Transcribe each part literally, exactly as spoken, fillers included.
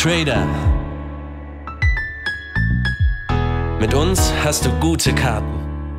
Trader. Mit uns hast du gute Karten.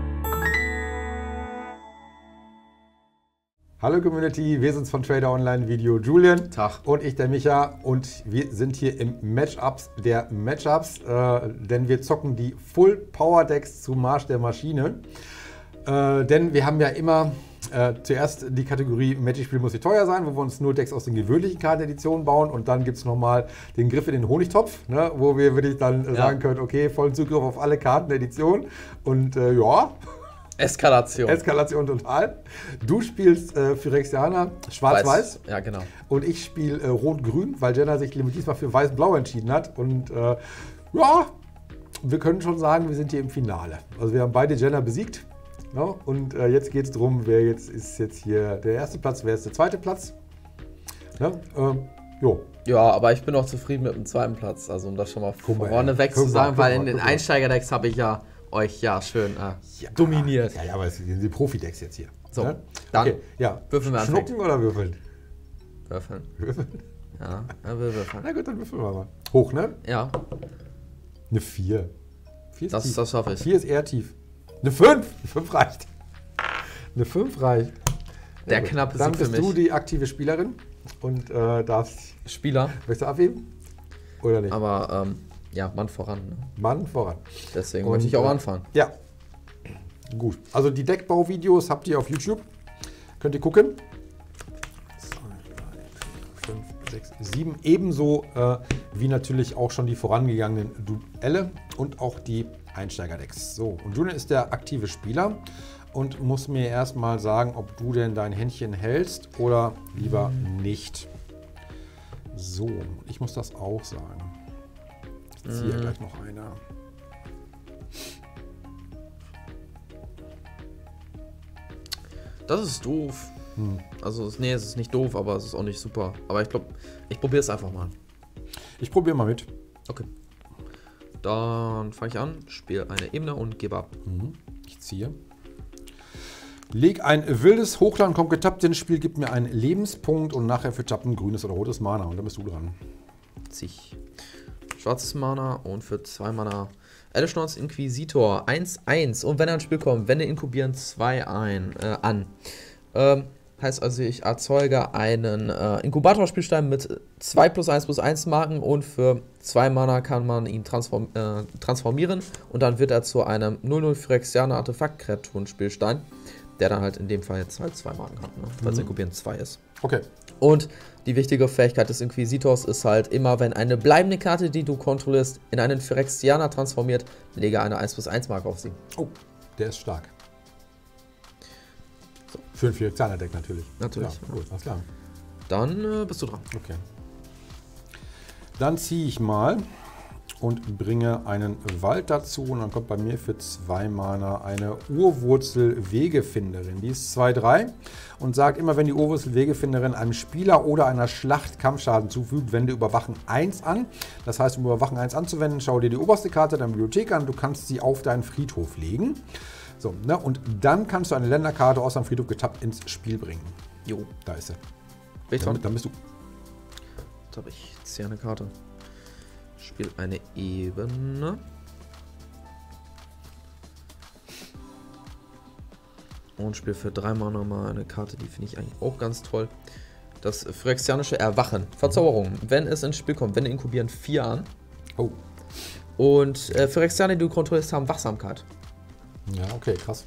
Hallo Community, wir sind's von Trader Online Video, Julian Tag. Und ich, der Micha, und wir sind hier im Matchups der Matchups, äh, denn wir zocken die Full Power Decks zum Marsch der Maschine. Äh, denn wir haben ja immer äh, zuerst die Kategorie Magic-Spiel muss nicht teuer sein, wo wir uns nur Decks aus den gewöhnlichen Karteneditionen bauen, und dann gibt es nochmal den Griff in den Honigtopf, ne, wo wir wirklich dann äh, ja. sagen können, okay, vollen Zugriff auf alle Karteneditionen und äh, ja... Eskalation. Eskalation total. Du spielst äh, Phyrexianer schwarz-weiß. Ja, genau. Und ich spiele äh, rot-grün, weil Jenna sich diesmal für weiß-blau entschieden hat. Und äh, ja, wir können schon sagen, wir sind hier im Finale. Also wir haben beide Jenna besiegt. Ja, und äh, jetzt geht es darum, wer jetzt ist jetzt hier der erste Platz, wer ist der zweite Platz. Ja, ähm, jo. Ja, aber ich bin auch zufrieden mit dem zweiten Platz. Also um das schon mal Guck mal, vorneweg guck zu mal, sagen, guck weil mal, in den guck mal. Einsteigerdecks habe ich ja euch ja schön äh, Ja, dominiert. Ja, ja, aber es sind die Profi-Decks jetzt hier. So, ne? dann okay, ja. würfeln wir anfangen. Schnucken oder würfeln? Würfeln. Würfeln? Ja, ja, wir würfeln. Na gut, dann würfeln wir mal. Hoch, ne? Ja, Eine vier. vier ist das, tief. das schaffe ich. vier ist eher tief. Eine fünf. Eine fünf reicht. Eine fünf reicht. Der gut. knappe Dann Sieg für bist du mich. die aktive Spielerin und äh, darfst. Spieler, Möchtest du abheben? Oder nicht? aber ähm, ja, Mann voran. Ne? Mann voran. Deswegen Und, möchte ich auch äh, anfangen. Ja. Gut. Also die Deckbauvideos habt ihr auf YouTube. Könnt ihr gucken. zwei, drei, vier, fünf, sechs, sieben. Ebenso äh, wie natürlich auch schon die vorangegangenen Duelle und auch die Einsteigerdecks. So, und Julian ist der aktive Spieler und muss mir erstmal sagen, ob du denn dein Händchen hältst oder lieber nicht. So, ich muss das auch sagen. Ich ziehe Mm. gleich noch einer. Das ist doof. Hm. Also, es- nee, es ist nicht doof, aber es ist auch nicht super. Aber ich glaube, ich probiere es einfach mal. Ich probiere mal mit. Okay. Dann fange ich an, spiele eine Ebene und gebe ab. Mhm. Ich ziehe. Leg ein wildes Hochland, kommt getappt ins Spiel, gib mir einen Lebenspunkt und nachher für Tappen grünes oder rotes Mana. Und dann bist du dran. Zig. Schwarzes Mana und für zwei Mana Edelschnorz Inquisitor eins eins. Und wenn er ins Spiel kommt, wende Inkubieren zwei ein, äh, an. Ähm, heißt also, ich erzeuge einen äh, Inkubatorspielstein mit zwei plus eins plus eins Marken und für zwei Mana kann man ihn transform äh, transformieren und dann wird er zu einem null null Phyrexianer Artefakt-Kreaturen-Spielstein, der dann halt in dem Fall jetzt halt zwei Marken hat, ne? Weil es Mhm. Inkubieren zwei ist. Okay. Und die wichtige Fähigkeit des Inquisitors ist halt immer, wenn eine bleibende Karte, die du kontrollierst, in einen Phyrexianer transformiert, lege eine eins plus eins Marke auf sie. Oh, der ist stark. So. Für ein Phyrexianer-Deck natürlich. Natürlich. Ja, gut, alles klar. Dann äh, bist du dran. Okay. Dann ziehe ich mal und bringe einen Wald dazu. Und dann kommt bei mir für zwei Mana eine Urwurzel-Wegefinderin. Die ist zwei drei und sagt immer, wenn die Urwurzel-Wegefinderin einem Spieler oder einer Schlacht Kampfschaden zufügt, wende Überwachen eins an. Das heißt, um Überwachen eins anzuwenden, schau dir die oberste Karte deiner Bibliothek an. Du kannst sie auf deinen Friedhof legen. So, ne? Und dann kannst du eine Länderkarte aus deinem Friedhof getappt ins Spiel bringen. Jo. Da ist sie. Bin ich Dann, dran? dann bist du. Jetzt habe ich ziehe eine Karte. Spiel eine Ebene. Und spiele für drei Mana mal eine Karte, die finde ich eigentlich auch ganz toll. Das Phyrexianische Erwachen. Verzauberung. Wenn es ins Spiel kommt, wende Inkubieren vier an. Oh. Und äh, Phyrexianer, die du kontrollierst, haben Wachsamkeit. Ja, okay, krass.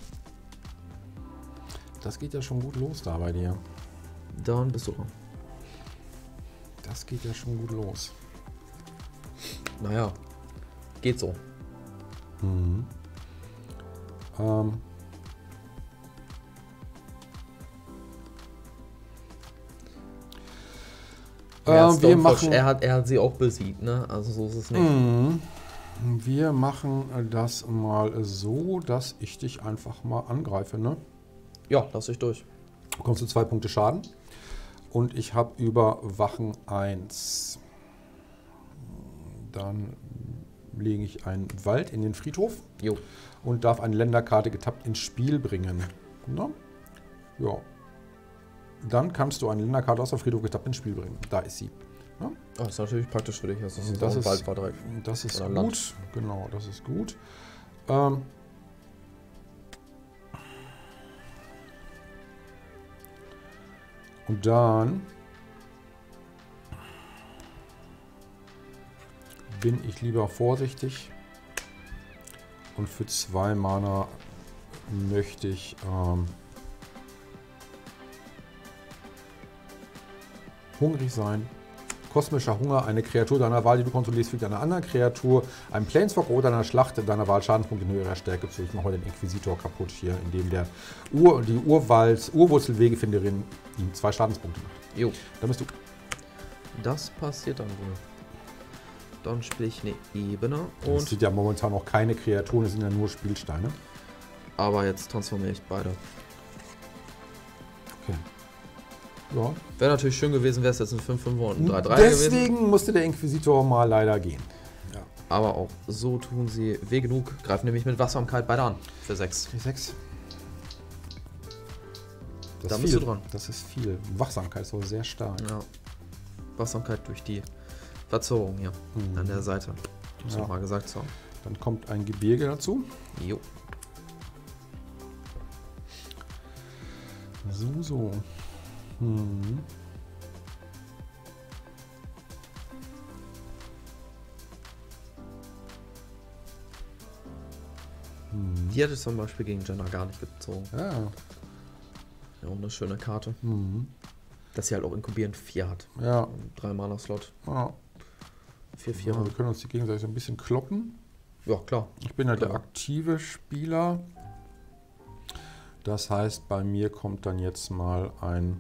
Das geht ja schon gut los da bei dir. Dann bist du dran. Das geht ja schon gut los. Naja, geht so. Mhm. Ähm. Ja, Äh, wir machen, er, hat, er hat sie auch besiegt, ne? Also so ist es nicht. Mhm. wir machen das mal so, dass ich dich einfach mal angreife, ne? Ja, lass dich durch. Bekommst du zwei Punkte Schaden. Und ich habe Überwachen eins. Dann lege ich einen Wald in den Friedhof. Jo. Und darf eine Länderkarte getappt ins Spiel bringen. Na? Ja. Dann kannst du eine Länderkarte aus dem Friedhof getappt ins Spiel bringen. Da ist sie. Ja? Oh, das ist natürlich praktisch für dich. Das ist, Das auch ein ist, Wald war direkt. das ist Oder gut. Land. Genau, das ist gut. Ähm, und dann bin ich lieber vorsichtig. Und für zwei Mana möchte ich ähm, hungrig sein. Kosmischer Hunger, eine Kreatur deiner Wahl, die du kontrollierst, fügt einer anderen Kreatur, einem Planeswalker oder einer Schlacht deiner Wahl Schadenspunkte in Höhe ihrer Stärke zu. Ich mache heute den Inquisitor kaputt hier, indem der Ur, die Urwald, Urwurzelwegefinderin ihm zwei Schadenspunkte macht. Jo. Da bist du. Das passiert dann wohl. Dann spiele ich eine Ebene Es und. sind ja momentan noch keine Kreaturen, es sind ja nur Spielsteine. Aber jetzt transformiere ich beide. Okay. Ja. Wäre natürlich schön gewesen, wäre es jetzt ein fünf fünfer und ein drei drei gewesen. Deswegen musste der Inquisitor mal leider gehen. Ja. Aber auch so tun sie weh genug. Greifen nämlich mit Wachsamkeit beide an. Für sechs. Die sechs. Das Da ist bist viel. du dran. Das ist viel. Wachsamkeit ist auch sehr stark. Ja. Wachsamkeit durch die Verzauberung hier Mhm. an der Seite. Muss Ja. noch mal gesagt zu haben. Dann kommt ein Gebirge dazu. Jo. So, so. Hm. Hm. Die hätte ich zum Beispiel gegen Jenna gar nicht gezogen. Ja. Ja, auch eine schöne Karte. Hm. Dass sie halt auch inkubierend vier hat. Ja. Drei Mana Slot. Ja. vier Ja, vier. wir können uns die gegenseitig so ein bisschen kloppen. Ja, klar. Ich bin ja der Klar. aktive Spieler. Das heißt, bei mir kommt dann jetzt mal ein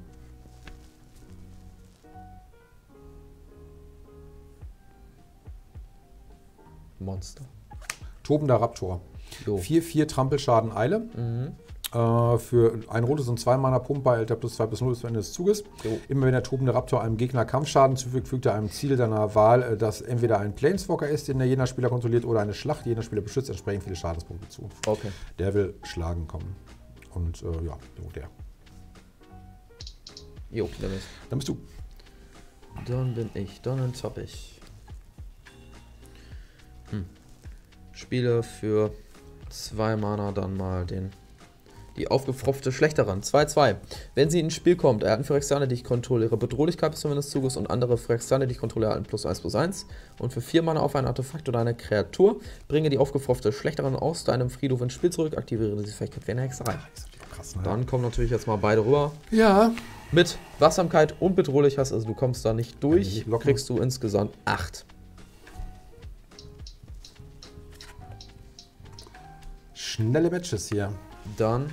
Monster. tobender Raptor. Jo. vier vier Trampelschaden Eile. Mhm. Äh, für ein rotes und zwei Mana Pumper erhält er plus zwei plus null bis zum Ende des Zuges. Jo. Immer wenn der tobende Raptor einem Gegner Kampfschaden zufügt, fügt er einem Ziel deiner Wahl, äh, das entweder ein Planeswalker ist, den der jener Spieler kontrolliert, oder eine Schlacht, die jener Spieler beschützt, entsprechend viele Schadenspunkte zu. Okay. Der will schlagen kommen. Und äh, ja, so der. Jo, dann ist. Dann bist du. Dann bin ich. Dann zapp ich. Hm. Spiele für zwei Mana dann mal den. Die aufgefropfte Schlechterin. zwei zwei. Wenn sie ins Spiel kommt, erhalten Phyrexianer, die ich kontrolliere, Bedrohlichkeit bis zum Ende des Zuges und andere Phyrexianer, die ich kontrolliere, erhalten plus eins plus eins. Und für vier Mana auf ein Artefakt oder eine Kreatur bringe die aufgefropfte Schlechterin aus deinem Friedhof ins Spiel zurück, aktiviere diese Fähigkeit wie eine Hexerei. Krass, ne? Dann kommen natürlich jetzt mal beide rüber. Ja. Mit Wachsamkeit und bedrohlich hast, also du kommst da nicht durch, nicht locken. kriegst du insgesamt acht. Schnelle Matches hier. Dann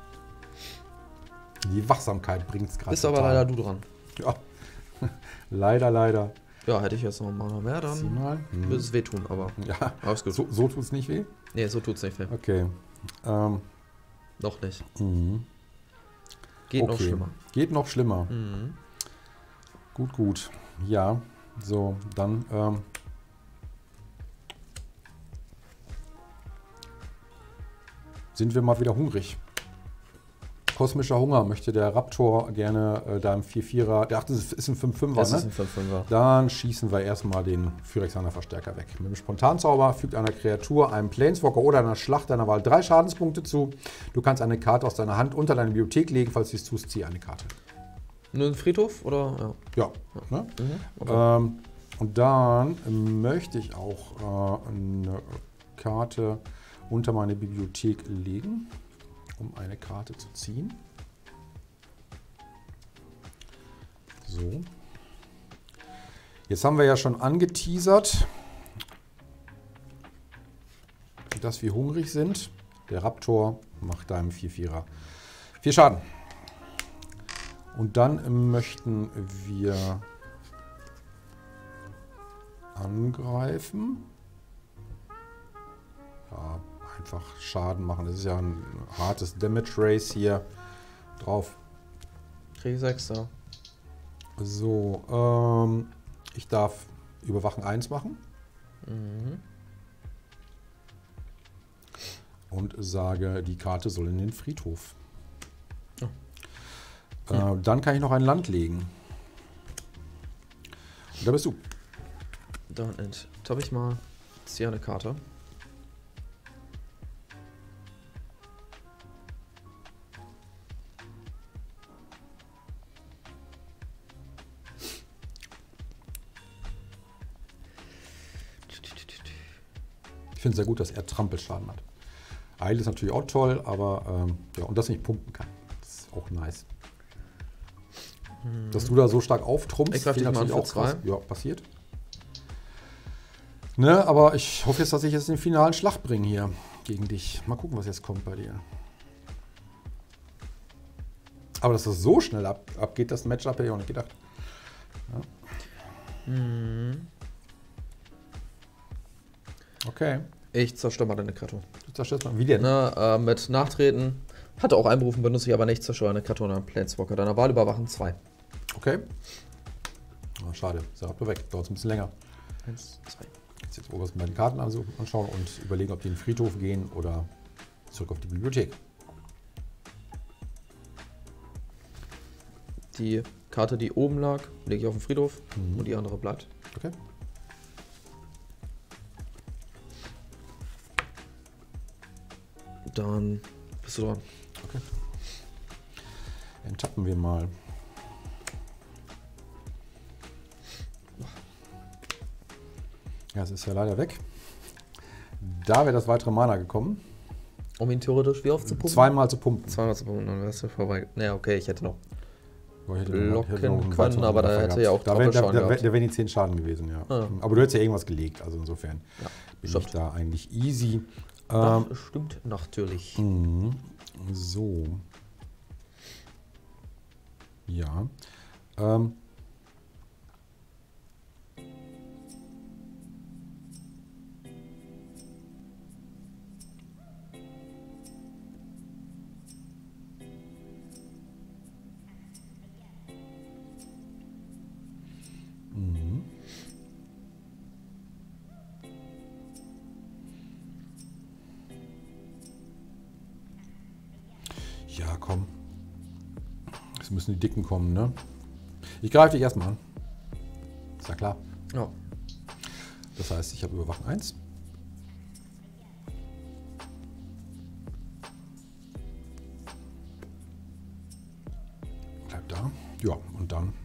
Die Wachsamkeit bringt es gerade. bist aber leider du dran. Ja. leider, leider. Ja, hätte ich jetzt noch mal mehr, Sieh dann mal. Hm. würde es wehtun, aber Ja. alles gut. So, so tut es nicht weh? Nee, so tut's nicht weh. Okay. Ähm, Noch nicht. mhm. Geht noch Okay. schlimmer. Geht noch schlimmer. Mhm. Gut, gut. Ja, so, dann ähm, sind wir mal wieder hungrig. Kosmischer Hunger möchte der Raptor gerne äh, da im vier vierer, der achte ist ein fünf fünfer, Das ne? ist ein fünf fünfer. Dann schießen wir erstmal den Phyrexianer Verstärker weg. Mit dem Spontanzauber fügt einer Kreatur, einem Planeswalker oder einer Schlacht deiner Wahl drei Schadenspunkte zu. Du kannst eine Karte aus deiner Hand unter deine Bibliothek legen, falls du es tust, ziehe eine Karte. Nur ein Friedhof oder? Ja. Ja. Ne? Mhm. Okay. Ähm, und dann möchte ich auch äh, eine Karte unter meine Bibliothek legen, um eine Karte zu ziehen. So. Jetzt haben wir ja schon angeteasert, dass wir hungrig sind. Der Raptor macht da im vier vierer vier Schaden. Und dann möchten wir angreifen. Ja, einfach Schaden machen. Das ist ja ein hartes Damage Race hier drauf. Krieg ich sechster. So, ähm, ich darf Überwachen eins machen. Mhm. Und sage, die Karte soll in den Friedhof. Oh. Äh, dann kann ich noch ein Land legen. Da bist du. Dann enttappe ich mal. Ziehe eine Karte. Ich finde es sehr gut, dass er Trampelschaden hat. Eile ist natürlich auch toll, aber ähm, ja, und dass er nicht pumpen kann. Das ist auch nice. Hm. Dass du da so stark auftrumpfst, ich greife dich mal an für auch zwei. krass. Ja, passiert. Ne, aber ich hoffe jetzt, dass ich jetzt den finalen Schlag bringe hier gegen dich. Mal gucken, was jetzt kommt bei dir. Aber dass das so schnell ab, abgeht, das Matchup, hätte ich auch nicht gedacht. Ja. Hm. Okay. Ich zerstöre mal deine Kreatur. Du zerstörst mal. Wie denn? Na, äh, mit Nachtreten. Hatte auch einberufen, benutze ich aber nicht. Zerstöre eine Kreatur oder einen Planeswalker. Deiner Wahl überwachen zwei. Okay. Oh, schade. Ist ja ab weg. Dauert ein bisschen länger. Eins, zwei. Jetzt, jetzt oberst mal die Karten anschauen und überlegen, ob die in den Friedhof gehen oder zurück auf die Bibliothek. Die Karte, die oben lag, lege ich auf den Friedhof Mhm. und die andere bleibt. Okay. Dann bist du dran. Okay. Dann tappen wir mal. Ja, es ist ja leider weg. Da wäre das weitere Mana gekommen. Um ihn theoretisch wie oft zu pumpen? Zweimal zu pumpen. Zweimal zu pumpen, dann wärst du vorbei. Naja, okay, ich hätte noch. Boah, ich hätte Locken ich hätte noch einen können, weiteren aber da Treffer hätte gehabt. ja auch Da wären Doppelschaden da, da, gehabt. da wären die zehn Schaden gewesen, ja. Ah. Aber du hättest ja irgendwas gelegt, also insofern Ja, bin stimmt. ich da eigentlich easy. Das Ähm, stimmt natürlich. mhm. So. Ja. Ähm. Mhm. Ja, komm. Es müssen die Dicken kommen, ne? Ich greife dich erstmal an. Ist ja klar. Ja. Das heißt, ich habe Überwachen eins. Bleib da. Ja, und dann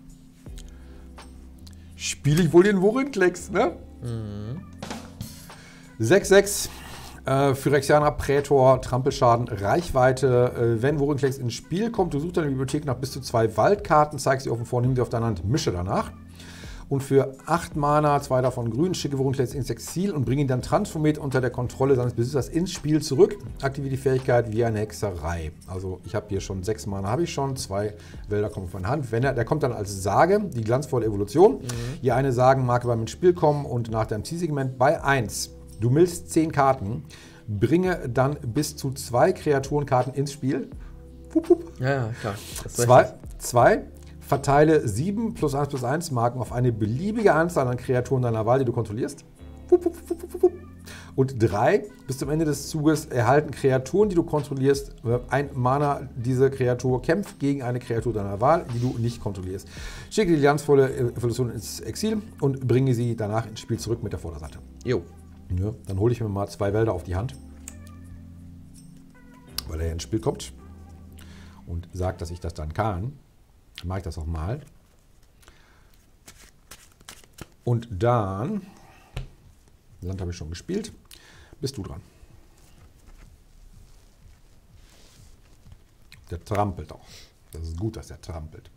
spiele ich wohl den Vorinclex, ne? Mhm. sechs sechs. Äh, Phyrexianer, Prätor, Trampelschaden, Reichweite. Äh, wenn Vorinclex ins Spiel kommt, du suchst deine Bibliothek nach bis zu zwei Waldkarten, zeigst sie offen vor, nimm sie auf deine Hand, mische danach. Und für acht Mana, zwei davon grün, schicke Vorinclex ins Exil und bringe ihn dann transformiert unter der Kontrolle seines Besitzers ins Spiel zurück. Aktiviere die Fähigkeit wie eine Hexerei. Also ich habe hier schon sechs Mana, habe ich schon, zwei Wälder kommen auf meine Hand. Wenn er, der kommt dann als Sage, die glanzvolle Evolution. Mhm. Hier eine Sagenmarke beim ins Spiel kommen und nach deinem Zielsegment bei eins. Du millst zehn Karten, bringe dann bis zu zwei Kreaturenkarten ins Spiel. Pup, pup. Ja, ja, klar. Das ist Zwei, richtig. zwei, verteile sieben plus eins plus eins Marken auf eine beliebige Anzahl an Kreaturen deiner Wahl, die du kontrollierst. Pup, pup, pup, pup, pup. Und drei, bis zum Ende des Zuges erhalten Kreaturen, die du kontrollierst, ein Mana. Diese Kreatur kämpft gegen eine Kreatur deiner Wahl, die du nicht kontrollierst. Schicke die glanzvolle Evolution ins Exil und bringe sie danach ins Spiel zurück mit der Vorderseite. Jo. Ja, dann hole ich mir mal zwei Wälder auf die Hand, weil er ja ins Spiel kommt und sagt, dass ich das dann kann. Dann mache ich das auch mal. Und dann, Land habe ich schon gespielt, bist du dran. Der trampelt auch. Das ist gut, dass er trampelt.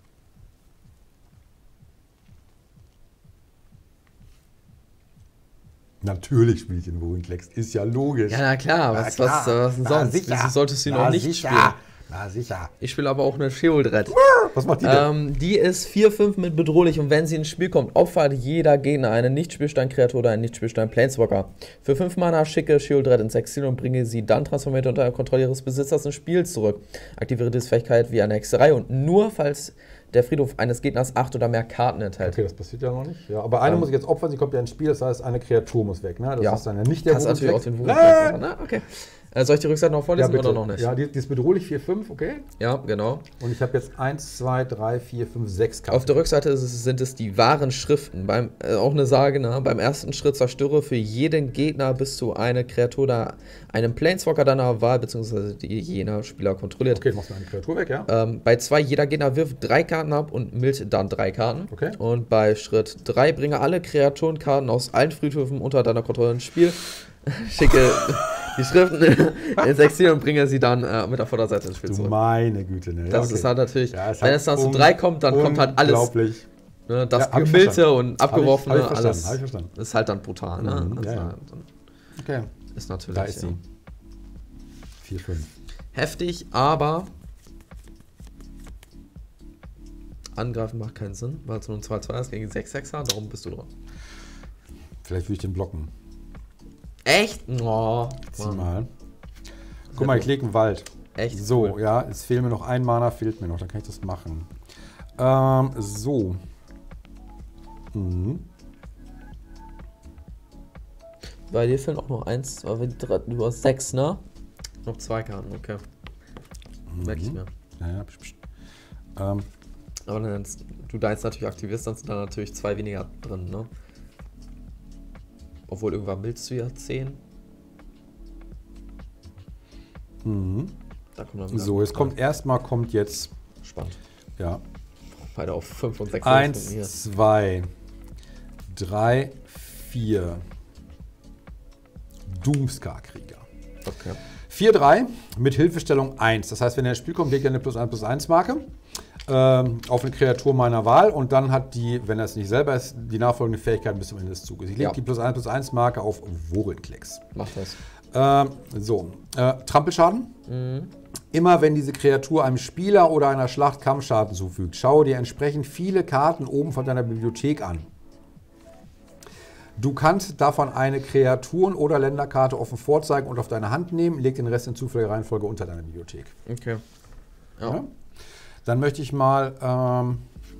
Natürlich spiele ich den Vorinclex, ist ja logisch. Ja, na klar, Na was, klar. was, was denn Na sonst? sicher. Wieso solltest du ihn Na auch nicht sicher. spielen? Na sicher. Ich spiele aber auch eine Sheoldred. Was macht die denn? Ähm, die ist vier fünf mit bedrohlich und wenn sie ins Spiel kommt, opfert jeder Gegner eine Nicht-Spielstein-Kreatur oder einen Nicht-Spielstein-Planeswalker. Für fünf Mana schicke Sheoldred ins Exil und bringe sie dann transformiert unter Kontrolle ihres Besitzers ins Spiel zurück. Aktiviere diese Fähigkeit wie eine Hexerei und nur falls der Friedhof eines Gegners acht oder mehr Karten enthält. Okay, das passiert ja noch nicht. Ja, aber eine Ähm, muss ich jetzt opfern, sie kommt ja ins Spiel, das heißt, eine Kreatur muss weg. Ne? Das Ja. ist dann ja nicht der Kannst natürlich auch den Vorinclex. Wurf machen. Na, okay. Äh, soll ich die Rückseite noch vorlesen bitte. oder noch nicht? Ja, die, die ist bedrohlich vier, fünf, okay. Ja, genau. Und ich habe jetzt eins, zwei, drei, vier, fünf, sechs Karten. Auf der Rückseite ist es, sind es die wahren Schriften. Beim, äh, auch eine Sage, ne? Beim ersten Schritt zerstöre für jeden Gegner bis zu eine Kreatur oder einem Planeswalker deiner Wahl, beziehungsweise die jener Spieler kontrolliert. Okay, du machst mir eine Kreatur weg, ja. Ähm, bei zwei, jeder Gegner wirft drei Karten ab und mild dann drei Karten. Okay. Und bei Schritt drei bringe alle Kreaturenkarten aus allen Friedhöfen unter deiner Kontrolle ins Spiel. Schicke die Schriften ins Exil und bringe sie dann äh, mit der Vorderseite ins Spiel Du zurück. meine Güte, ne? Das okay. ist halt natürlich, Ja, es wenn hat es dann zu un- drei kommt, dann kommt halt alles. Unglaublich. Ne, das Ja, hab ich Gemillte verstanden. und Abgeworfene, Hab ich- hab ich verstanden, alles hab ich verstanden. ist halt dann brutal. Ne? Mhm, Das ja, ist, ja. halt dann, Okay, ist natürlich da ist ja. sie. vier, fünf. heftig, aber angreifen macht keinen Sinn, weil es nur ein zwei zwei ist gegen sechs sechser, darum bist du dran. Vielleicht würde ich den blocken. Echt? Oh, Zieh Mann. mal. Guck mal, ich lege einen Wald. Echt? So, cool. ja, es fehlt mir noch ein Mana, fehlt mir noch, dann kann ich das machen. Ähm, so. Mhm. Bei dir fehlen auch noch eins, zwei, drei, du hast sechs, ne? Noch zwei Karten, okay. Merke ich mir. Ja, ja, psch, psch. Ähm, Aber dann, du deins natürlich aktivierst, dann sind da natürlich zwei weniger drin, ne? Obwohl irgendwann willst du ja zehn. mhm. Da kommt dann wieder So, jetzt kommt erstmal kommt jetzt, spannend. ja, Beide auf fünf und sechs. eins, zwei, drei, vier. Doomscar-Krieger. Okay. vier drei mit Hilfestellung eins. Das heißt, wenn er ins Spiel kommt, legt er eine plus eins plus eins Marke ähm, auf eine Kreatur meiner Wahl und dann hat die, wenn er es nicht selber ist, die nachfolgende Fähigkeit bis zum Ende des Zuges. Ich lege Ja. die plus eins plus eins Marke auf Wurrenklecks. Mach das. Ähm, so, äh, Trampelschaden. Immer wenn diese Kreatur einem Spieler oder einer Schlacht Kampfschaden zufügt, schaue dir entsprechend viele Karten oben von deiner Bibliothek an. Du kannst davon eine Kreaturen- oder Länderkarte offen vorzeigen und auf deine Hand nehmen, leg den Rest in zufälliger Reihenfolge unter deiner Bibliothek. Okay. Ja. Ja? Dann möchte ich mal ähm,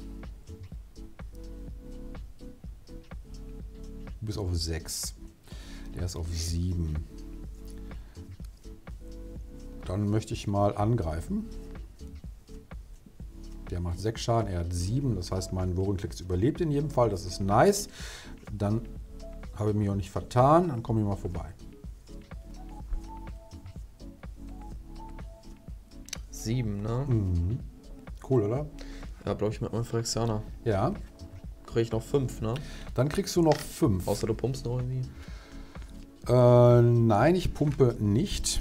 bis auf sechs. Der ist auf sieben. Dann möchte ich mal angreifen. Der macht sechs Schaden, er hat sieben. Das heißt, mein Wurrenklecks überlebt in jedem Fall. Das ist nice. Dann habe ich mich auch nicht vertan. Dann komme ich mal vorbei. Sieben, ne? Mhm. Cool, oder? Ja, glaube ich mit meinem Phyrexianer. Ja. Kriege ich noch fünf, ne? Dann kriegst du noch fünf. Außer du pumpst noch irgendwie. Äh, nein, ich pumpe nicht.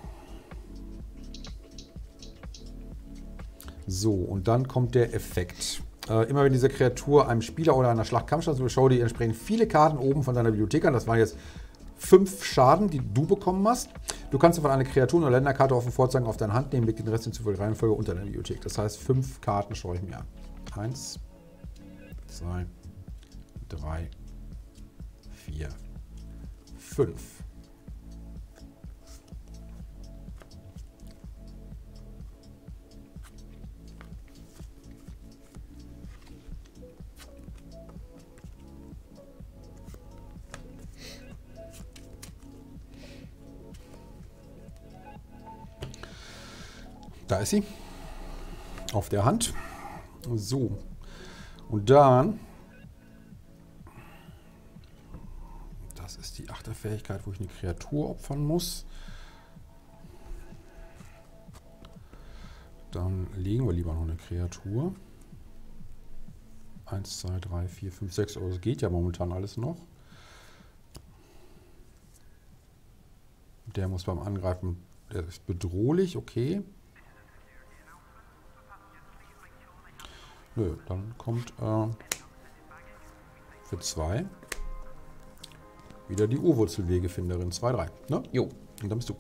So, und dann kommt der Effekt. Äh, immer wenn diese Kreatur einem Spieler oder einer Schlacht Kampfschaden zufügt, schau dir entsprechend viele Karten oben von deiner Bibliothek an. Das waren jetzt fünf Schaden, die du bekommen hast. Du kannst davon eine Kreatur- oder Länderkarte offen vorzeigen, auf deine Hand nehmen, leg den Rest in zufälliger Reihenfolge unter deiner Bibliothek. Das heißt, fünf Karten schaue ich mir an. Eins, zwei, drei, vier, fünf. Da ist sie. Auf der Hand. So. Und dann. Das ist die achte Fähigkeit, wo ich eine Kreatur opfern muss. Dann legen wir lieber noch eine Kreatur. eins, zwei, drei, vier, fünf, sechs. Aber das geht ja momentan alles noch. Der muss beim Angreifen. Der ist bedrohlich, okay. Nö, dann kommt äh, für zwei wieder die Urwurzelwegefinderin zwei drei. Ne? Jo. Und dann bist du.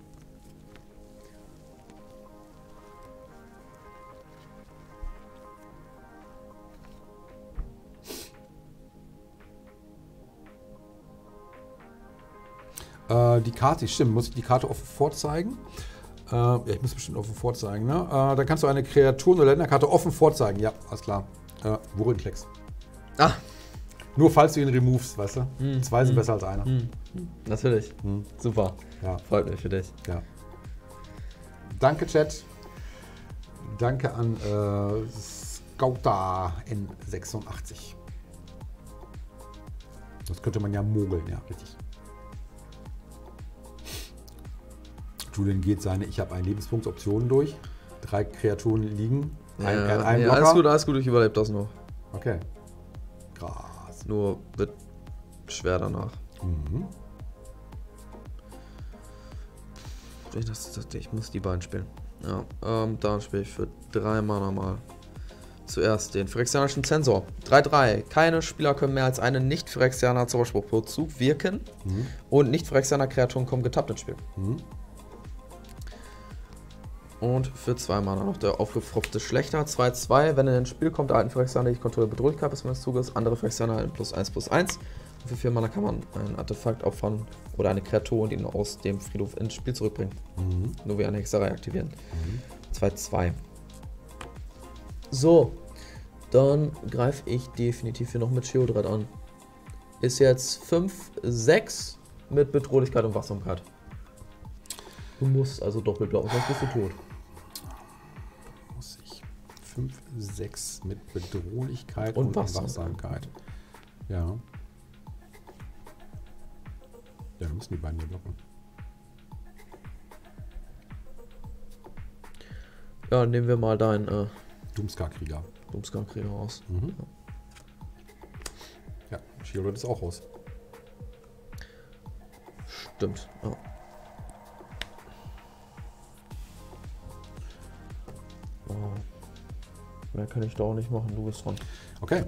Äh, die Karte, stimmt, muss ich die Karte offen vorzeigen? Äh, ja, ich muss bestimmt offen vorzeigen, ne? Äh, dann kannst du eine Kreatur- oder Länderkarte offen vorzeigen. Ja, alles klar. Äh, Wurrenklecks. Ah. Nur falls du ihn removest, weißt du? Hm, Zwei sind hm, besser als einer. Hm. Natürlich. Hm. Super. Ja, Freut mich für dich. ja. Danke, Chat. Danke an äh, Scouta N sechsundachtzig. Das könnte man ja mogeln, ja, richtig. Julian geht seine Ich habe einen Lebenspunkt-Optionen durch. Drei Kreaturen liegen. Ein, Ja, ein nee, Blocker. alles gut, alles gut, ich überlebe das noch. Okay. Krass. Nur wird schwer danach. Mhm. Ich, das, das, ich muss die beiden spielen. Ja, ähm, dann spiele ich für drei Mana mal zuerst den Phyrexianischen Zensor. drei drei. Keine Spieler können mehr als einen Nicht-Phyrexianer Zauberspruch pro Zug wirken. Mhm. Und Nicht-Phyrexianer Kreaturen kommen getappt ins Spiel. Mhm. Und für zwei Mana noch der aufgefropfte Schlechter. zwei zwei. Wenn er ins Spiel kommt, erhalten Phyrexianer, die ich kontrolliere, Bedrohlichkeit bis meines Zuges. Andere Phyrexianer erhalten plus eins plus eins. Und für vier Mana kann man ein Artefakt opfern oder eine Kreatur und ihn aus dem Friedhof ins Spiel zurückbringen. Mhm. Nur wie eine Hexerei aktivieren. Mhm. zwei zwei. So, dann greife ich definitiv hier noch mit Sheoldred an. Ist jetzt fünf sechs mit Bedrohlichkeit und Wachsamkeit. Du musst also doppelblau, sonst bist du tot. Muss ich fünf sechs mit Bedrohlichkeit Und und, Wachsamkeit. Wachsamkeit. Ja. Ja, wir müssen die beiden hier blocken. Ja, nehmen wir mal deinen äh, Doomscar-Krieger. Doomscar-Krieger raus. Mhm. Ja, Sheoldred ist auch raus. Stimmt. Ja. Oh. Mehr kann ich da auch nicht machen, du bist dran. Okay.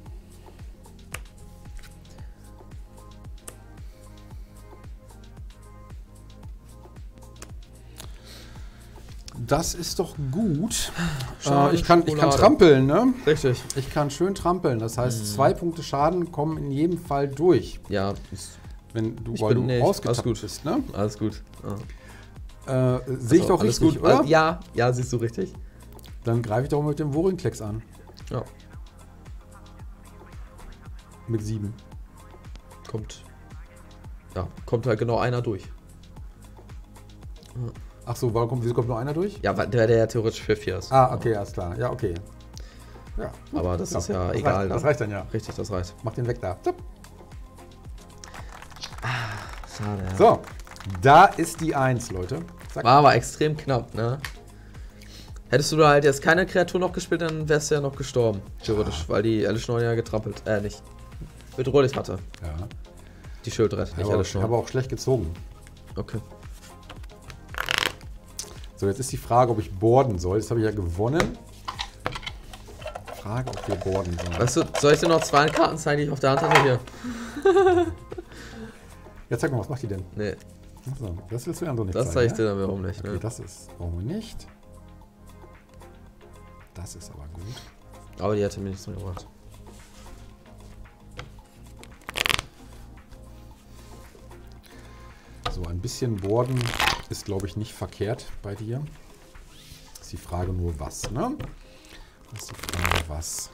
Das ist doch gut. Schade, Äh, ich, kann, ich kann Schokolade. trampeln, ne? Richtig. Ich kann schön trampeln. Das heißt, Mhm. zwei Punkte Schaden kommen in jedem Fall durch. Ja, ist Wenn du, Ich weil bin du nicht. ausgetappt Alles gut. bist, ne? alles gut. Ja. Äh, Sehe ich Also, doch alles richtig, gut. oder? Äh, Ja, ja, siehst du richtig. Dann greife ich doch mit dem Worinklecks an. Ja, Mit sieben. kommt. Ja, kommt halt genau einer durch. Ach so, warum kommt, wieso kommt nur einer durch? Ja, weil der, der ja theoretisch für vier ist. Ah, okay, alles klar. Ja, okay. Ja, gut. Aber das ist ja das egal. Reicht, das dann. reicht dann ja. Richtig, das reicht. Mach den weg da. Zup. Schade, ja. So, da ist die eins, Leute. Zack. War aber extrem knapp, ne? Hättest du da halt jetzt keine Kreatur noch gespielt, dann wärst du ja noch gestorben. Theoretisch, weil die Alice neun ja getrampelt. Äh, nicht. Bedrohlich hatte. Ja. Die Sheoldred, Ich nicht habe Alice auch, ich habe neun. auch schlecht gezogen. Okay. So, jetzt ist die Frage, ob ich boarden soll. Das habe ich ja gewonnen. Frage, ob wir boarden sollen. Weißt du, soll ich dir noch zwei Karten zeigen, die ich auf der Hand hatte? Hier. Jetzt sag mal, was macht die denn? Nee, Achso, das willst du ja noch nicht das zeige ich zeigen, dir dann wiederum nicht. ne? Ne? Okay, das ist brauchen wir nicht. Das ist aber gut. Aber die hätte mir nichts mehr gebracht. So, ein bisschen boarden ist, glaube ich, nicht verkehrt bei dir. Ist die Frage nur, was, ne? Das ist die Frage, was.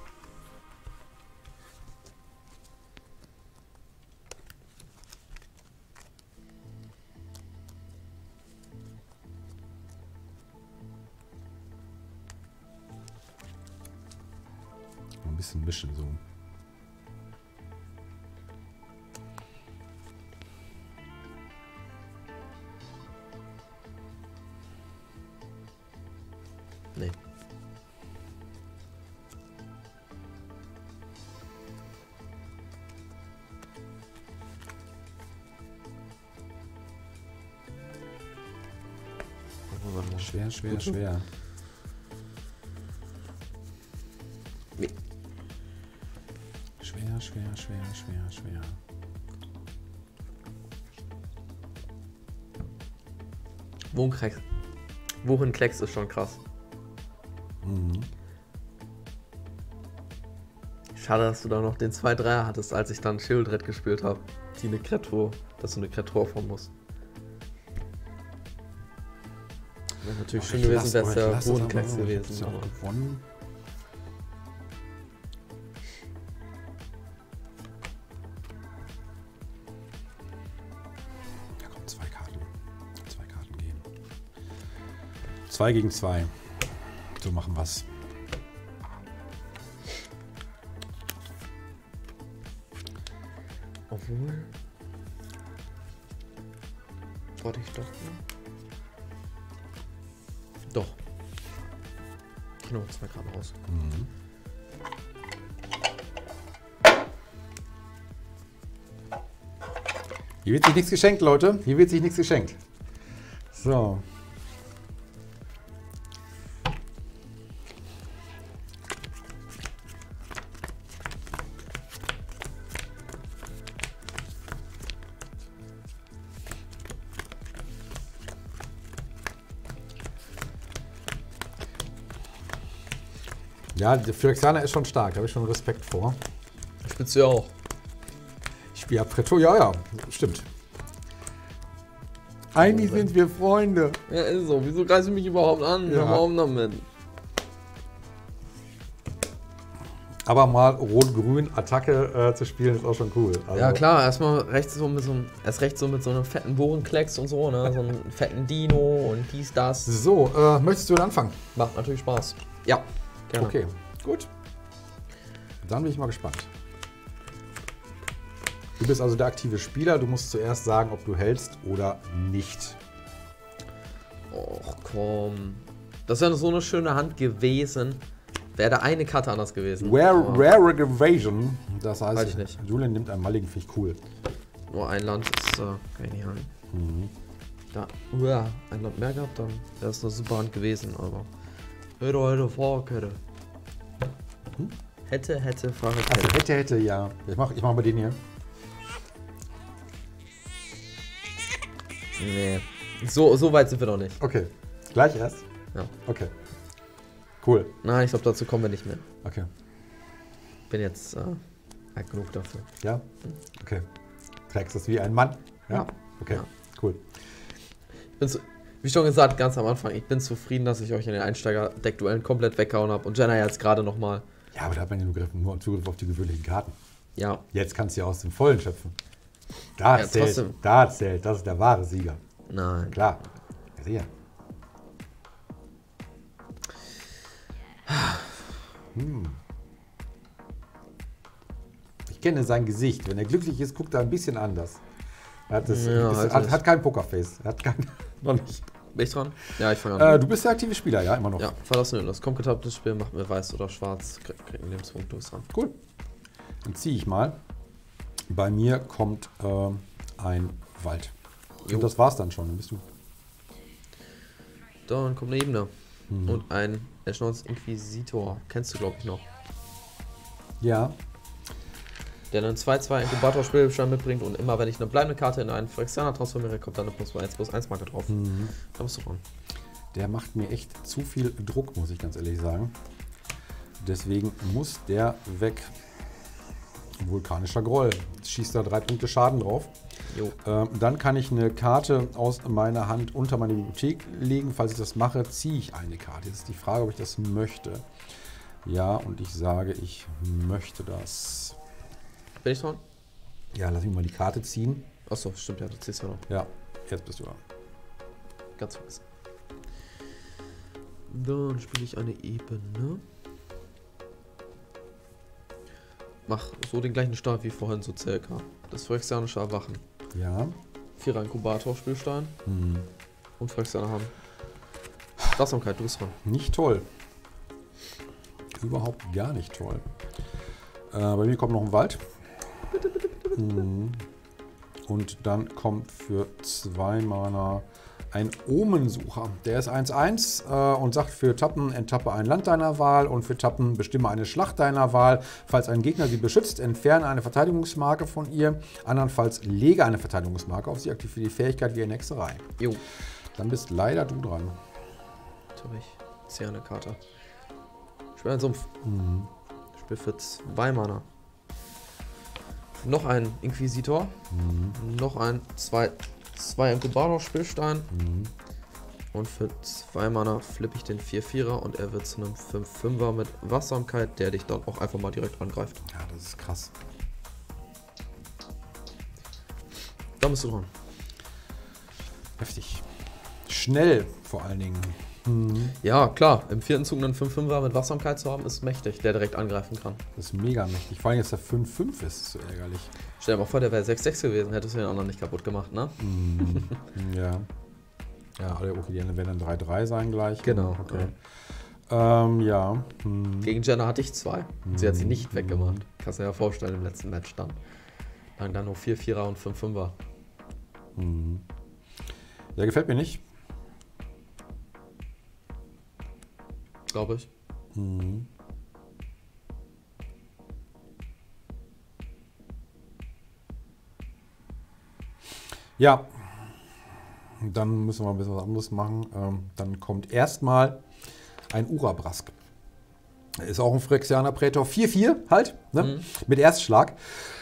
Ein bisschen mischen so. Nee. Schwer, schwer, Gut so. schwer. Nee. Schwer, schwer, schwer, schwer, schwer. Wohnklecks. Wohenklecks ist schon krass. Mhm. Schade, dass du da noch den zwei dreier hattest, als ich dann Sheoldred gespielt habe. Die eine Kreatur, dass du eine Kreatur formen musst. Wäre natürlich schön gewesen, wäre es der Wohenklecks gewesen. Aber Aber gewonnen. Ja, komm, zwei Karten. Zwei Karten gehen. zwei gegen zwei. So machen wir's. Obwohl. Warte ich doch. Doch. Ich nehme zwei Gramm raus. Mhm. Hier wird sich nichts geschenkt, Leute. Hier wird sich nichts geschenkt. So. Ja, der Phyrexianer ist schon stark, da habe ich schon Respekt vor. Spielst du ja auch. Ich spiele Preto, ja, ja, stimmt. Eigentlich sind wir Freunde. Ja, ist so. Wieso greifst du mich überhaupt an? Ja. Hör mal auf damit. Aber mal Rot-Grün Attacke äh, zu spielen ist auch schon cool. Also, Ja klar, erstmal rechts so mit so einem, erst rechts so mit so einem fetten Bohrenklecks und so, ne? So einem fetten Dino und dies, das. So, äh, möchtest du dann anfangen? Macht natürlich Spaß. Ja, gerne. Okay, gut. Dann bin ich mal gespannt. Du bist also der aktive Spieler. Du musst zuerst sagen, ob du hältst oder nicht. Och komm. Das wäre so eine schöne Hand gewesen. Wäre da eine Karte anders gewesen. Rare, Oh, Rare Evasion. Das heißt, Halt ich nicht. Julian nimmt einen Mulligan, finde ich cool. Nur ein Land ist, äh, kann ich nicht haben. Mhm. Da, uah, ein Land mehr gehabt, dann wäre es eine super Hand gewesen, aber. Hätte, hätte, Fahrradkette. Hm? Hätte, hätte, Also Fahrradkette. hätte, hätte, ja. Ich mache ich mach mal den hier. Nee. So, so weit sind wir noch nicht. Okay. Gleich erst? Ja. Okay. Cool. Nein, ich glaube, dazu kommen wir nicht mehr. Okay. Bin jetzt äh, alt genug dafür. Ja? Okay. Trägst das wie ein Mann? Ja. Okay. Ja. Cool. Ich bin zu, wie schon gesagt, ganz am Anfang, ich bin zufrieden, dass ich euch in den Einsteiger-Deck-Duellen komplett weggehauen habe. Und Jenna jetzt gerade nochmal. Ja, aber da hat man ja nur, Griff, nur Zugriff auf die gewöhnlichen Karten. Ja. Jetzt kannst du ja aus dem Vollen schöpfen. Da Ja, zählt. trotzdem. Da zählt. Das ist der wahre Sieger. Nein. Klar. Ja, sicher. Hm. Ich kenne sein Gesicht. Wenn er glücklich ist, guckt er ein bisschen anders. Er hat, das, Ja, ist, halt hat, nicht. hat kein Pokerface. Er hat kein, noch nicht. Bin ich dran? Ja, ich fange an. Äh, du bist der aktive Spieler, ja, immer noch. Ja, verlassen das kommt getapptes Spiel, macht mir weiß oder schwarz, krieg, krieg einen Lebenspunkt, du bist dran. Cool. Dann ziehe ich mal. Bei mir kommt äh, ein Wald. Jo. Und das war's dann schon. Dann bist du. Dann kommt eine Ebene. Mhm. Und ein Eschnons Inquisitor. Kennst du, glaube ich, noch. Ja. Der einen zwei zwei Inkubator-Spielbestand mitbringt und immer, wenn ich eine bleibende Karte in einen Phyrexianer transformiere, kommt dann eine plus eins plus eins Marke drauf. Mhm. Da bist du dran. Der macht mir echt zu viel Druck, muss ich ganz ehrlich sagen. Deswegen muss der weg. Vulkanischer Groll. Schießt da drei Punkte Schaden drauf. Jo. Ähm, dann kann ich eine Karte aus meiner Hand unter meine Bibliothek legen. Falls ich das mache, ziehe ich eine Karte. Jetzt ist die Frage, ob ich das möchte. Ja, und ich sage, ich möchte das. Bin ich dran? Ja, lass mich mal die Karte ziehen. Achso, stimmt, ja, du ziehst ja noch. Ja, jetzt bist du dran. Ganz vergessen. Dann spiele ich eine Ebene. Mach so den gleichen Start wie vorhin, so circa. Das Phyrexianische Erwachen. Ja. Vierer Inkubator-Spielstein Hm. und Phyrexianer haben. Wachsamkeit, du bist dran. Nicht toll. Überhaupt gar nicht toll. Äh, bei mir kommt noch ein Wald. Mhm. Und dann kommt für zwei Mana ein Omensucher. Der ist eins eins äh, und sagt für Tappen enttappe ein Land deiner Wahl und für Tappen bestimme eine Schlacht deiner Wahl. Falls ein Gegner sie beschützt, entferne eine Verteidigungsmarke von ihr. Andernfalls lege eine Verteidigungsmarke auf sie, aktiviere die Fähigkeit wie eine Hexerei. Jo. Dann bist leider du dran. Natürlich. Ziehe eine Karte. Spiel einen Sumpf. Mhm. Spiel für zwei Mana. Noch ein Inquisitor. Mhm. Noch ein zwei, zwei Inkubator-Spielstein. Mhm. Und für zwei Mana flippe ich den vier vierer und er wird zu einem fünf fünfer mit Wachsamkeit, der dich dann auch einfach mal direkt angreift. Ja, das ist krass. Da bist du dran. Heftig. Schnell vor allen Dingen. Mhm. Ja, klar, im vierten Zug einen fünf fünfer mit Wachsamkeit zu haben, ist mächtig, der direkt angreifen kann. Das ist mega mächtig. Vor allem jetzt der fünf fünf ist, ist so ärgerlich. Stell dir mal vor, der wäre sechs sechs gewesen, hättest du den anderen nicht kaputt gemacht, ne? Mhm. Ja. Ja, okay, die anderen werden dann drei drei sein gleich. Genau. Okay. Ja. Ähm, ja. Hm. Gegen Jenna hatte ich zwei. Sie hat sie nicht weggemacht. Kannst du dir ja vorstellen, im letzten Match dann. Dann, dann nur vier vierer und fünf fünfer. Mhm. Ja, gefällt mir nicht. Glaube ich. Mhm. Ja, dann müssen wir ein bisschen was anderes machen. Ähm, dann kommt erstmal ein Urabrask. Ist auch ein Phyrexianer Prätor. vier vier halt, ne? Mhm. Mit Erstschlag.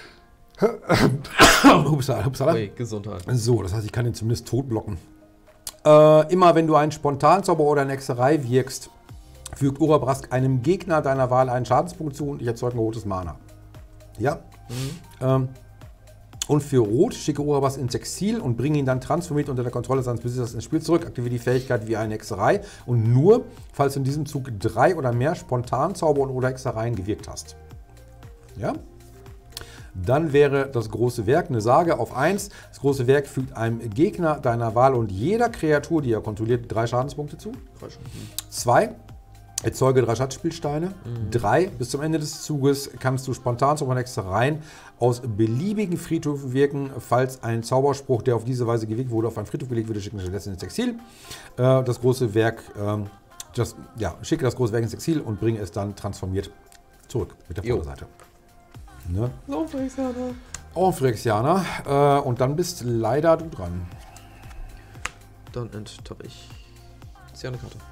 Hupsala, hupsala. Ui, Gesundheit. So, das heißt, ich kann ihn zumindest tot blocken. Äh, immer wenn du einen Spontanzauber oder eine Hexerei wirkst, fügt Urabrask einem Gegner deiner Wahl einen Schadenspunkt zu und ich erzeuge ein rotes Mana. Ja. Mhm. Ähm, und für Rot schicke Urabrask ins Exil und bringe ihn dann transformiert unter der Kontrolle seines Besitzers ins Spiel zurück. Aktiviere die Fähigkeit wie eine Hexerei und nur, falls du in diesem Zug drei oder mehr Spontanzauber oder Hexereien gewirkt hast. Ja. Dann wäre das große Werk eine Sage auf eins. Das große Werk fügt einem Gegner deiner Wahl und jeder Kreatur, die er kontrolliert, drei Schadenspunkte zu. zwei. Erzeuge drei Schatzspielsteine. drei. Mhm. Bis zum Ende des Zuges kannst du spontan Zauber und Hexereien aus beliebigen Friedhöfen wirken. Falls ein Zauberspruch, der auf diese Weise gewirkt wurde, auf einen Friedhof gelegt wurde, schicken wir stattdessen ins Exil. Äh, das große Werk, ähm, das, ja, schicke das große Werk ins Exil und bringe es dann transformiert zurück mit der Vorderseite. Ne? So, Phyrexianer. Auch ein Phyrexianer. Äh, und dann bist leider du dran. Dann enttappe ich. Ist ja eine Karte.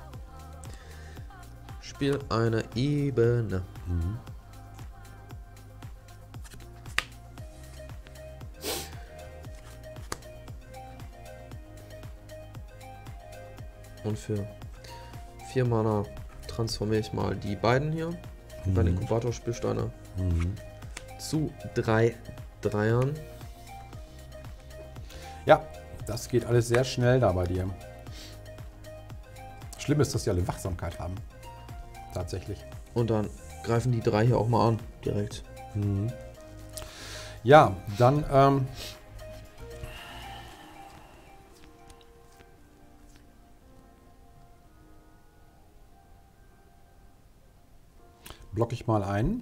Spiel eine Ebene. Mhm. Und für vier Mana transformiere ich mal die beiden hier. Mhm. Bei den Inkubator-Spielsteine. Mhm. Zu drei Dreiern. Ja, das geht alles sehr schnell da bei dir. Schlimm ist, dass die alle Wachsamkeit haben. Tatsächlich. Und dann greifen die drei hier auch mal an, direkt. Mhm. Ja, dann ähm, blocke ich mal ein.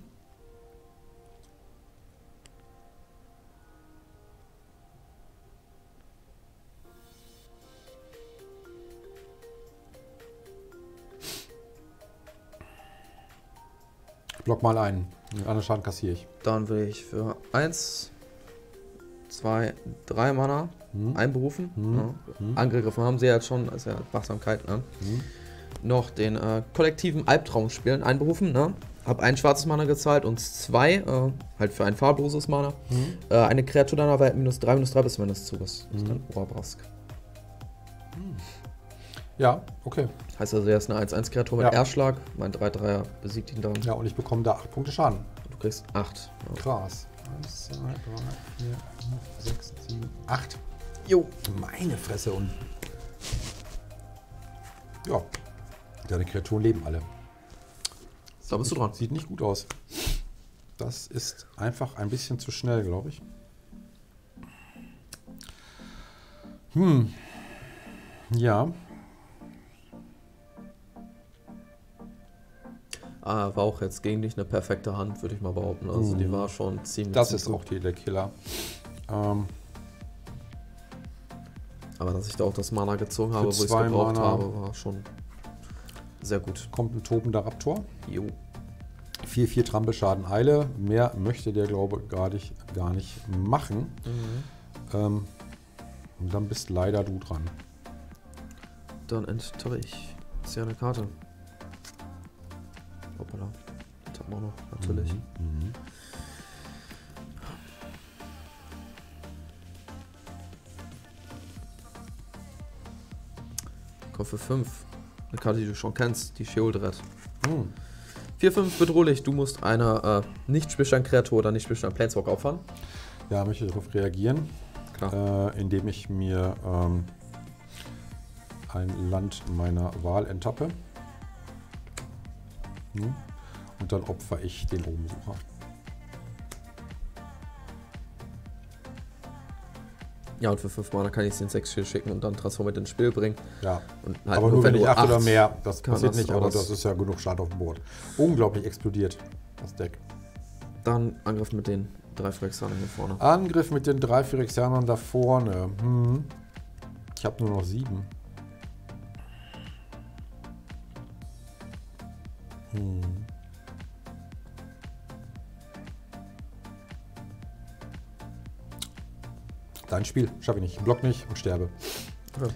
Block mal ein. Den anderen Schaden kassiere ich. Dann will ich für eins, zwei, drei Mana Mhm. einberufen. Mhm. Ja. Mhm. Angegriffen haben sie jetzt schon, ist ja Wachsamkeit. Ne? Mhm. Noch den äh, kollektiven Albtraum spielen, einberufen. Ne? Hab ein schwarzes Mana gezahlt und zwei, äh, halt für ein farbloses Mana. Mhm. Äh, eine Kreatur deiner Welt minus drei, minus drei bis zum Ende des Zuges. Das ist Mhm. dann Urabrask. Ja, okay. Heißt also, er ist eine eins eins Kreatur mit Ja. Erschlag. Mein drei dreier besiegt ihn dann. Ja, und ich bekomme da acht Punkte Schaden. Du kriegst acht. Ja. Krass. eins, zwei, drei, vier, fünf, sechs, sieben, acht. Jo. Meine Fresse. Und ja, deine Kreaturen leben alle. Da bist du dran. Sieht nicht gut aus. Das ist einfach ein bisschen zu schnell, glaube ich. Hm. Ja. Ah, war auch jetzt gegen dich eine perfekte Hand, würde ich mal behaupten. Also Mhm. die war schon ziemlich Das ziemlich ist gut. auch die der Killer. Ähm, Aber dass ich da auch das Mana gezogen habe, wo ich es zwei gebraucht Mana. habe, war schon sehr gut. kommt ein tobender Raptor. Jo. vier vier Trampelschaden Eile. Mehr möchte der, glaube ich, gar nicht, gar nicht machen. Mhm. Ähm, und dann bist leider du dran. Dann enttappe ich. Ist ja eine Karte. Hoppala. Enttappen wir auch noch, natürlich. Mhm. Komm für fünf. Eine Karte, die du schon kennst, die Sheoldred. Mhm. vier fünf bedrohlich. Du musst eine äh, Nicht-Spielstein-Kreatur oder Nicht-Spielstein-Planeswalker opfern. Ja, möchte ich darauf reagieren, Klar. äh, indem ich mir ähm, ein Land meiner Wahl enttappe. Hm. Und dann opfer ich den Obensucher. Ja, und für fünf Mana kann ich es in sechs vier schicken und dann transformiert ins Spiel bringen. Ja, und halt aber nur wenn ich acht oder mehr. Das kann passiert das, nicht, aber aber das- das ist ja genug Start auf dem Board. Unglaublich explodiert, das Deck. Dann Angriff mit den drei Phyrexianern hier vorne. Angriff mit den drei Phyrexianern da vorne. Hm. Ich habe nur noch sieben. Hm. Dein Spiel, schaffe ich nicht. Block nicht und sterbe. Okay.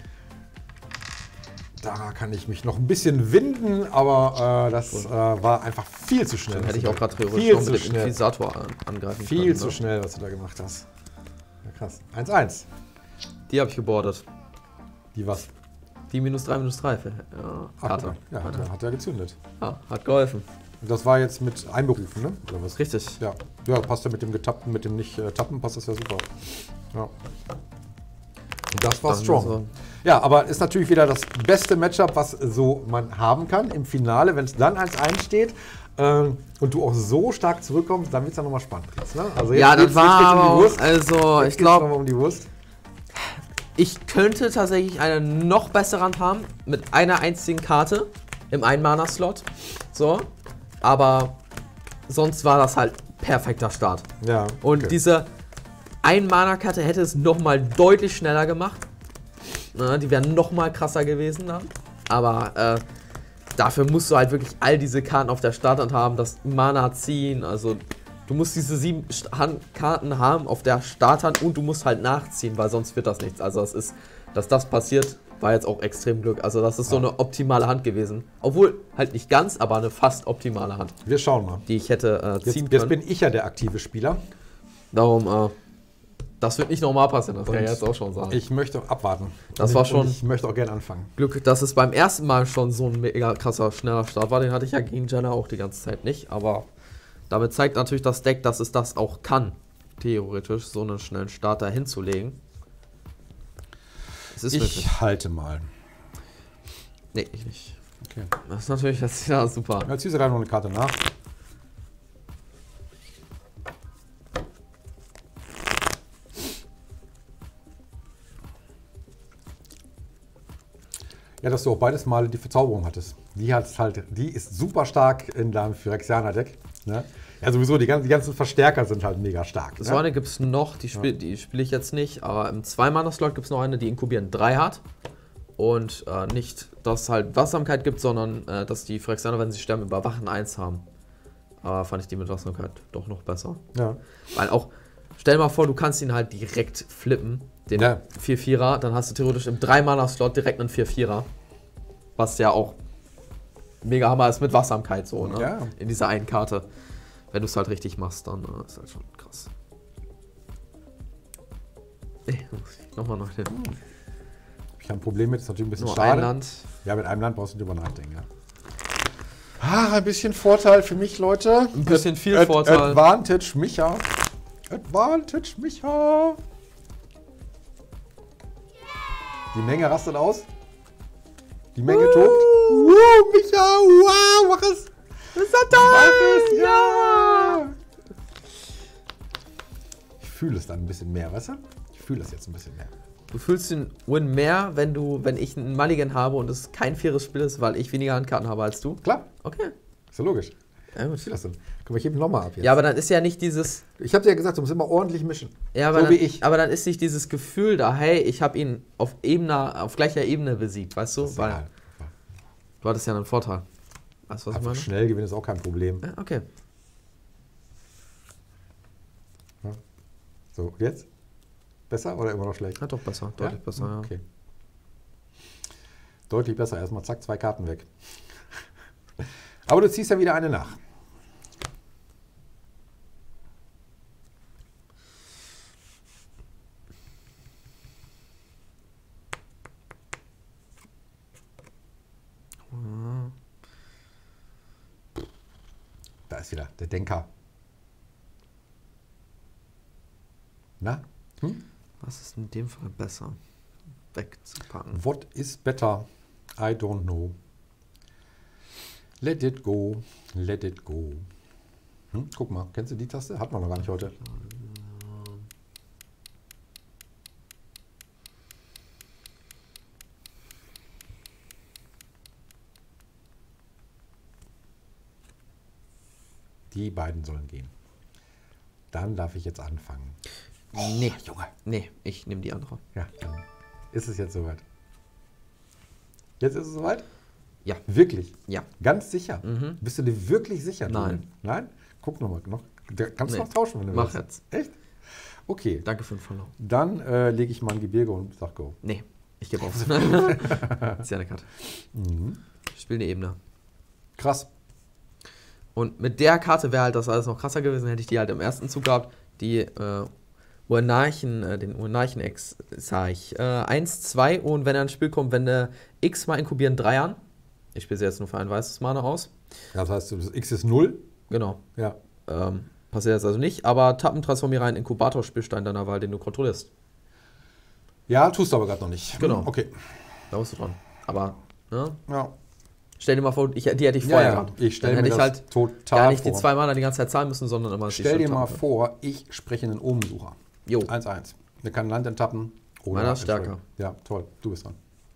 Da kann ich mich noch ein bisschen winden, aber äh, das äh, war einfach viel zu schnell. Dann hätte was ich du auch da- gerade theoretisch viel noch zu mit dem schnell. Inquisitor an, angreifen Viel können. zu ne? schnell, was du da gemacht hast. Ja, krass. eins eins. Die habe ich gebordet. Die was? Die minus drei, minus drei. Ja, Ach, Karte. ja, hat, er- hat er gezündet. Ja, hat geholfen. Und das war jetzt mit einberufen, ne? Oder was? Richtig. Ja, ja, passt ja mit dem getappten, mit dem nicht äh, tappen, passt das ja super. Ja. Und das war Dann strong. so- Ja, aber ist natürlich wieder das beste Matchup, was so man haben kann im Finale. Wenn es dann eins eins steht ähm, und du auch so stark zurückkommst, dann wird es ja nochmal spannend. Jetzt, ne? Also Ja, das geht's- war geht's um die aber auch, Wurst. also Jetzt ich geht's glaube, nochmal um die Wurst. ich könnte tatsächlich eine noch bessere Hand haben mit einer einzigen Karte im Ein-Mana-Slot. So, aber sonst war das halt perfekter Start. Ja. Und okay. diese Ein-Mana-Karte hätte es nochmal deutlich schneller gemacht. Na, die wären nochmal krasser gewesen dann. Aber äh, dafür musst du halt wirklich all diese Karten auf der Starthand haben, das Mana ziehen. Also du musst diese sieben St- Hand Karten haben auf der Starthand und du musst halt nachziehen, weil sonst wird das nichts. Also es ist, dass das passiert, war jetzt auch extrem Glück. Also das ist so eine optimale Hand gewesen. Obwohl halt nicht ganz, aber eine fast optimale Hand, Wir schauen mal. die ich hätte äh, ziehen Jetzt, jetzt können. bin ich ja der aktive Spieler. Darum, äh, das wird nicht normal passieren, das kann ich Und jetzt auch schon sagen. Ich möchte abwarten. Das Und war ich- schon- und Ich möchte auch gerne anfangen. Glück, dass es beim ersten Mal schon so ein mega krasser, schneller Start war. Den hatte ich ja gegen Jenna auch die ganze Zeit nicht. Aber damit zeigt natürlich das Deck, dass es das auch kann, theoretisch, so einen schnellen Starter hinzulegen. Es ist Ich wirklich. halte mal. Nee, ich nicht. Okay. Das ist natürlich jetzt ja super. Jetzt ziehst du da noch eine Karte nach. Ja, dass du auch beides Male die Verzauberung hattest. Die hat halt, die ist super stark in deinem Phyrexianer-Deck. Ne? Ja, sowieso, die ganzen, die ganzen Verstärker sind halt mega stark. So Ne? eine gibt es noch, die spiele die spiel ich jetzt nicht, aber im zwei-Mana-Slot gibt es noch eine, die inkubieren drei hat. Und äh, nicht, dass halt Wachsamkeit gibt, sondern äh, dass die Phyrexianer, wenn sie sterben, überwachen eins haben. Aber fand ich die mit Wachsamkeit doch noch besser. Ja. Weil auch, stell dir mal vor, du kannst ihn halt direkt flippen, den Ja. vier vierer, dann hast du theoretisch im drei-Mana-Slot direkt einen vier vierer. Was ja auch mega Hammer ist mit Wachsamkeit so, ne? Ja. In dieser einen Karte. Wenn du es halt richtig machst, dann äh, ist halt schon krass. Ey, nochmal noch den. Ich habe ein Problem mit, ist natürlich ein bisschen Nur schade. ein Land. Ja, mit einem Land brauchst du nicht drüber nachdenken. Ja. Ah, ein bisschen Vorteil für mich, Leute. Ein bisschen viel Ad- Vorteil. Advantage Micha. Advantage Micha. Die Menge rastet aus. Die Menge tobt. Wow, Micha, wow, mach es. Das ist Mach es, ja. Ich fühle es dann ein bisschen mehr, weißt du? Ich fühle es jetzt ein bisschen mehr. Du fühlst den Win mehr, wenn du, wenn ich einen Mulligan habe und es kein faires Spiel ist, weil ich weniger Handkarten habe als du. Klar, Okay. ist ja logisch. Ja, gut. Ich fühle das dann. Guck mal, ich hebe nochmal ab jetzt. Ja, aber dann ist ja nicht dieses. Ich habe dir ja gesagt, du musst immer ordentlich mischen. Ja, aber, So dann, wie ich. aber dann ist nicht dieses Gefühl da, hey, ich habe ihn auf Ebene, auf gleicher Ebene besiegt, weißt du? Das ist Weil egal. du hattest ja einen Vorteil. Weißt du, was ich Einfach meine? schnell gewinnen ist auch kein Problem. Ja, okay. So, jetzt? Besser oder immer noch schlecht? Ja, doch besser, deutlich Ja? besser, ja. Okay. Deutlich besser. Erstmal zack, zwei Karten weg. Aber du ziehst ja wieder eine nach. Da ist wieder der Denker. Na? Hm? Was ist in dem Fall besser? wegzupacken. What is better? I don't know. Let it go, let it go. Hm, guck mal, kennst du die Taste? Hat man noch gar nicht heute. Die beiden sollen gehen. Dann darf ich jetzt anfangen. Nee, Oh, Junge. nee, ich nehme die andere. Ja, dann ist es jetzt soweit. Jetzt ist es soweit? Ja. Wirklich? Ja. Ganz sicher? Mhm. Bist du dir wirklich sicher? Nein. Daniel? Nein? Guck nochmal. Noch, da kannst du Nee. noch tauschen, wenn du Mach willst. jetzt. Echt? Okay. Danke für den Follow. Dann äh, lege ich mal ein Gebirge und sag go. Nee, ich gebe auf. Das ist ja eine Karte. Mhm. Ich spiele eine Ebene. Krass. Und mit der Karte wäre halt das alles noch krasser gewesen, hätte ich die halt im ersten Zug gehabt. Die äh, Uranarchen, äh, den Uranarchen-Ex, sag ich. Äh, eins, zwei und wenn er ins Spiel kommt, wenn der X mal inkubieren, drei an. Ich spiele sie jetzt nur für ein weißes Mana aus. Das heißt, das X ist null. Genau. Ja. Ähm, passiert jetzt also nicht, aber tappen, transformiere einen Inkubator-Spielstein deiner Wahl, den du kontrollierst. Ja, tust du aber gerade noch nicht. Genau. Okay. Da bist du dran. Aber, ne? Ja. Stell dir mal vor, ich, die hätte ich Ja, vorher ja. gehabt. Ich stelle Dann mir hätte das ich halt total gar nicht vor. die zwei Mana die ganze Zeit zahlen müssen, sondern immer Stell dir mal tappen. vor, ich spreche einen Omensucher. Jo. eins eins. Der kann Land enttappen. Oder Meiner ist stärker. entschuldigen. Ja, toll. Du bist dran.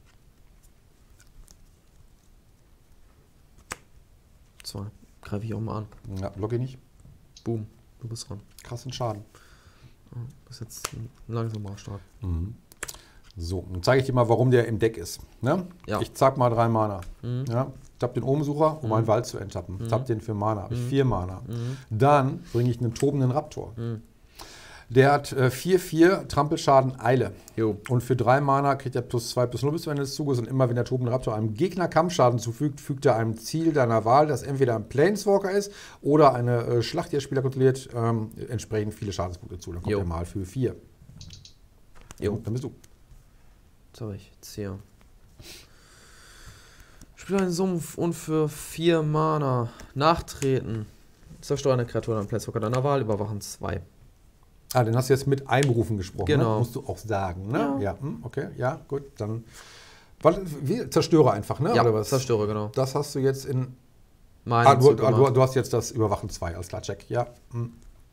Zwei. Greife ich auch mal an. Ja, block ich nicht. Boom. Du bist dran. Krassen Schaden. Das ist jetzt ein langsamer Start. Mhm. So, dann zeige ich dir mal, warum der im Deck ist. Ne? Ja. Ich zack mal drei Mana. Mhm. Ja? Tapp den Omensucher, um Mhm. einen Wald zu enttappen. Mhm. Tapp den für Mana, habe ich Mhm. vier Mana. Mhm. Dann bringe ich einen tobenden Raptor. Mhm. Der hat äh, vier vier Trampelschaden Eile. Jo. Und für drei Mana kriegt er plus zwei plus null bis zum Ende des Zuges. Und immer wenn der tobende Raptor einem Gegner Kampfschaden zufügt, fügt er einem Ziel deiner Wahl, das entweder ein Planeswalker ist oder eine äh, Schlacht, die der Spieler kontrolliert, ähm, entsprechend viele Schadenspunkte zu. Dann kommt Jo. er mal für vier. Jo. Dann bist du. Was habe ich jetzt hier? Spiele einen Sumpf und für vier Mana nachtreten. Zerstöre eine Kreatur an Planeswalker deiner Wahl, überwachen zwei. Ah, den hast du jetzt mit Einberufen gesprochen, Genau. ne? Musst du auch sagen, ne? Ja. Ja, hm, okay, ja, gut, dann. Warte, wie, zerstöre einfach, ne? Ja, Oder was? zerstöre, genau. Das hast du jetzt in. Meine Ah, du, Zug ah, du, gemacht. du hast jetzt das Überwachen zwei, alles klar, check. Ja. Hm.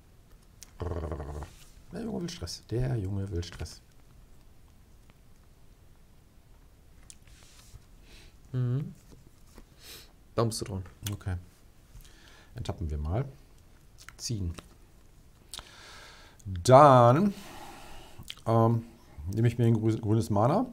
Der Junge will Stress. Der Junge will Stress. Mhm. Da musst du dran. Okay. Enttappen wir mal. Ziehen. Dann ähm, nehme ich mir ein grü- grünes Mana.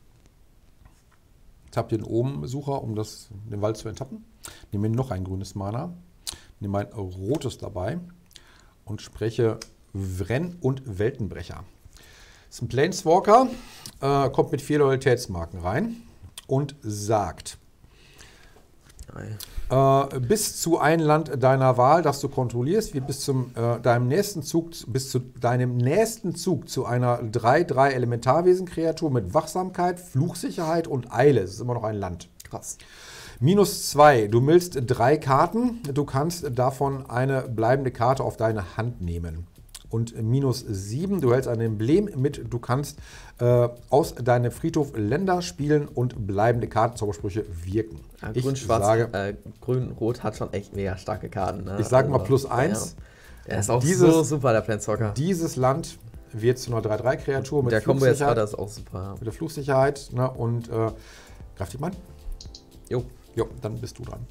Tapp den Omensucher, um das, den Wald zu enttappen. Nehme mir noch ein grünes Mana. Nehme ein rotes dabei und spreche Wrenn- und Weltenbrecher. Das ist ein Planeswalker, äh, kommt mit vier Loyalitätsmarken rein und sagt: Nein. Äh, bis zu ein Land deiner Wahl, das du kontrollierst, wird bis zum äh, deinem nächsten Zug bis zu deinem nächsten Zug zu einer drei drei Elementarwesen-Kreatur mit Wachsamkeit, Fluchsicherheit und Eile. Es ist immer noch ein Land. Krass. Minus zwei. Du millst drei Karten. Du kannst davon eine bleibende Karte auf deine Hand nehmen. Und minus sieben. Du hältst ein Emblem mit. Du kannst äh, aus deinem Friedhof Länder spielen und bleibende Karten, Zaubersprüche wirken. Ja, Ich Grün-Schwarz, sage- äh, Grün-Rot hat schon echt mega starke Karten. Ne? Ich sage mal Also, plus eins. Ja. Er ist auch Dieses- so super, der Planeswalker. Dieses Land wird zu einer drei drei Kreatur mit Der Combo jetzt Fluchsicherheit. gerade ist auch super. Mit der Fluchsicherheit. Ne, und äh, greif dich mal an. Jo, Jo, dann bist du dran.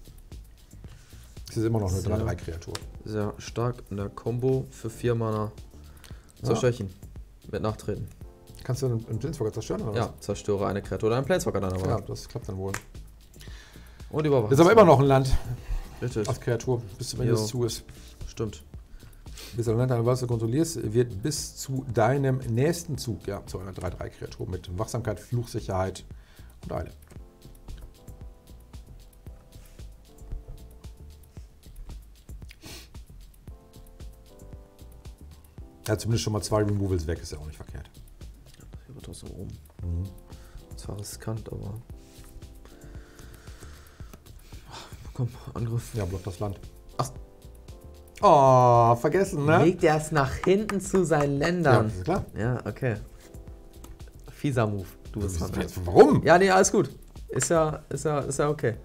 Es ist immer noch eine So. drei drei Kreatur. sehr stark in der Combo für vier Mana. Zerstechen. Mit Nachtreten. Kannst du einen, einen Planeswalker zerstören? Oder Ja, zerstöre eine Kreatur oder einen Planeswalker deiner was? Wahl. Ja, das klappt dann wohl. Und überwachen. Das ist aber immer noch ein Land Richtig. als Kreatur, bis zum Ende Jo. des Zuges. Stimmt. Bis du ein Land deiner Wahl kontrollierst, wird bis zu deinem nächsten Zug, ja, zu einer drei drei Kreatur mit Wachsamkeit, Fluchsicherheit und Eile. Ja, zumindest schon mal zwei Removals weg, ist ja auch nicht verkehrt. Hier wird trotzdem oben. Mhm. Zwar riskant, aber. Ach, komm, Angriff. Ja, block das Land. Ach. Oh, vergessen, ne? Legt er es nach hinten zu seinen Ja, Ländern. das ist klar. Ja, okay. Fieser Move. Du bist dran. Warum? Ja, nee, alles gut. Ist ja, ist ja, ist ja okay.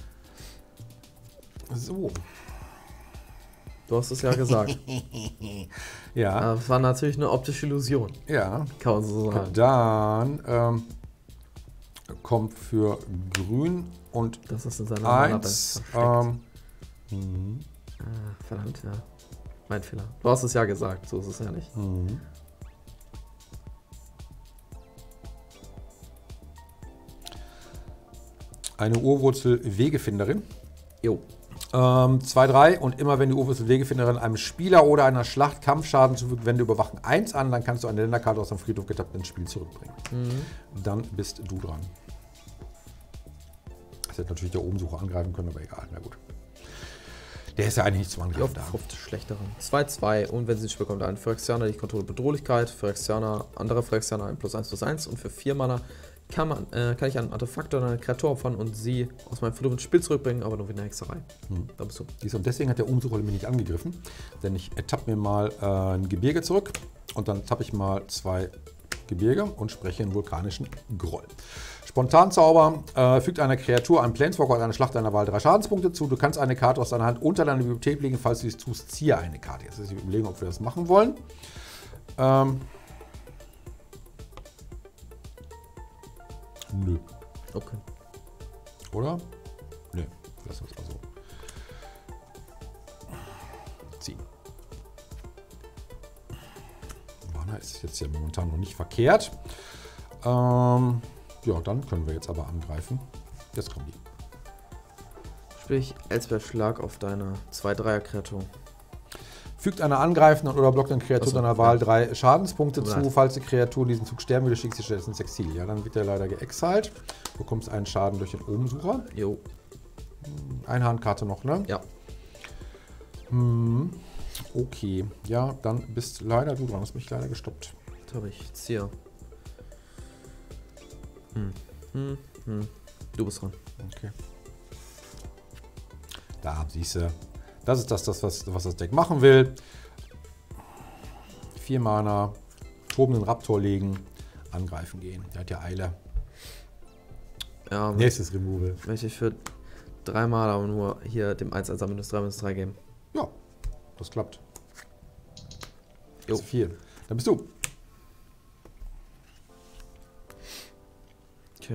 So. Du hast es ja gesagt. Ja. Das war natürlich eine optische Illusion. Ja. Kann man so sagen. Dann ähm, kommt für Grün und Das ist in seiner eins. Ähm, mhm. ah, verdammt, ja. Mein Fehler. Du hast es ja gesagt, so ist es ja nicht. Mhm. Eine Urwurzel-Wegefinderin. Jo. Ähm, zwei drei und immer wenn die Urwurzel-Wegefinderin einem Spieler oder einer Schlacht Kampfschaden zufügt, wende Überwachen eins an, dann kannst du eine Länderkarte aus dem Friedhof getappt ins Spiel zurückbringen. Mhm. Dann bist du dran. Das hätte natürlich der Obensucher angreifen können, aber egal, na gut. Der ist ja eigentlich nicht zum Angreifen da. Oft schlechteren. zwei zwei und wenn sie ins Spiel kommt, ein Phyrexianer, die Kontrolle Bedrohlichkeit, Phyrexianer, andere Phyrexianer ein plus eins plus eins und für vier Mana kann, man, äh, kann ich einen Artefakt oder eine Kreatur opfern und sie aus meinem Friedhof ins Spiel zurückbringen, aber nur wie eine Hexerei. Hm. Da bist du. Und deswegen hat der Obensucher mich nicht angegriffen, denn ich tappe mir mal äh, ein Gebirge zurück und dann tappe ich mal zwei Gebirge und spreche einen vulkanischen Groll. Spontanzauber, äh, fügt einer Kreatur, einem Planeswalker oder einer Schlacht deiner Wahl drei Schadenspunkte zu. Du kannst eine Karte aus deiner Hand unter deiner Bibliothek legen, falls du dies tust, ziehe eine Karte. Jetzt ist die Überlegung, ob wir das machen wollen. Ähm, nö. Okay. Oder? Nö, lass uns mal so. Ziehen. Mana ist jetzt ja momentan noch nicht verkehrt. Ähm, ja, dann können wir jetzt aber angreifen. Jetzt kommen die. Sprich, Elsbeth Schlag auf deine zwei drei er Kreatur. Fügt einer angreifenden oder blockenden Kreatur Achso, deiner Wahl ja. drei Schadenspunkte Tut mir zu. leid. Falls die Kreatur diesen Zug sterben würde, schickst du sie ins Exil. Ja, dann wird er leider geexiled. Du bekommst einen Schaden durch den Obensucher. Jo. Eine Handkarte noch, ne? Ja. Hm. Okay. Ja, dann bist leider du dran. Hast mich leider gestoppt. Das habe ich. Zieher. Hm. Hm. Hm. Du bist dran. Okay. Da siehst du. Das ist das, das was, was das Deck machen will. Vier Mana, tobenden Raptor legen, angreifen gehen. Der hat ja Eile. Ja, Nächstes Removal. möchte ich für drei Mal aber nur hier dem eins eins minus drei minus drei geben. Ja, das klappt. Jo. Das ist viel. Dann bist du. Okay.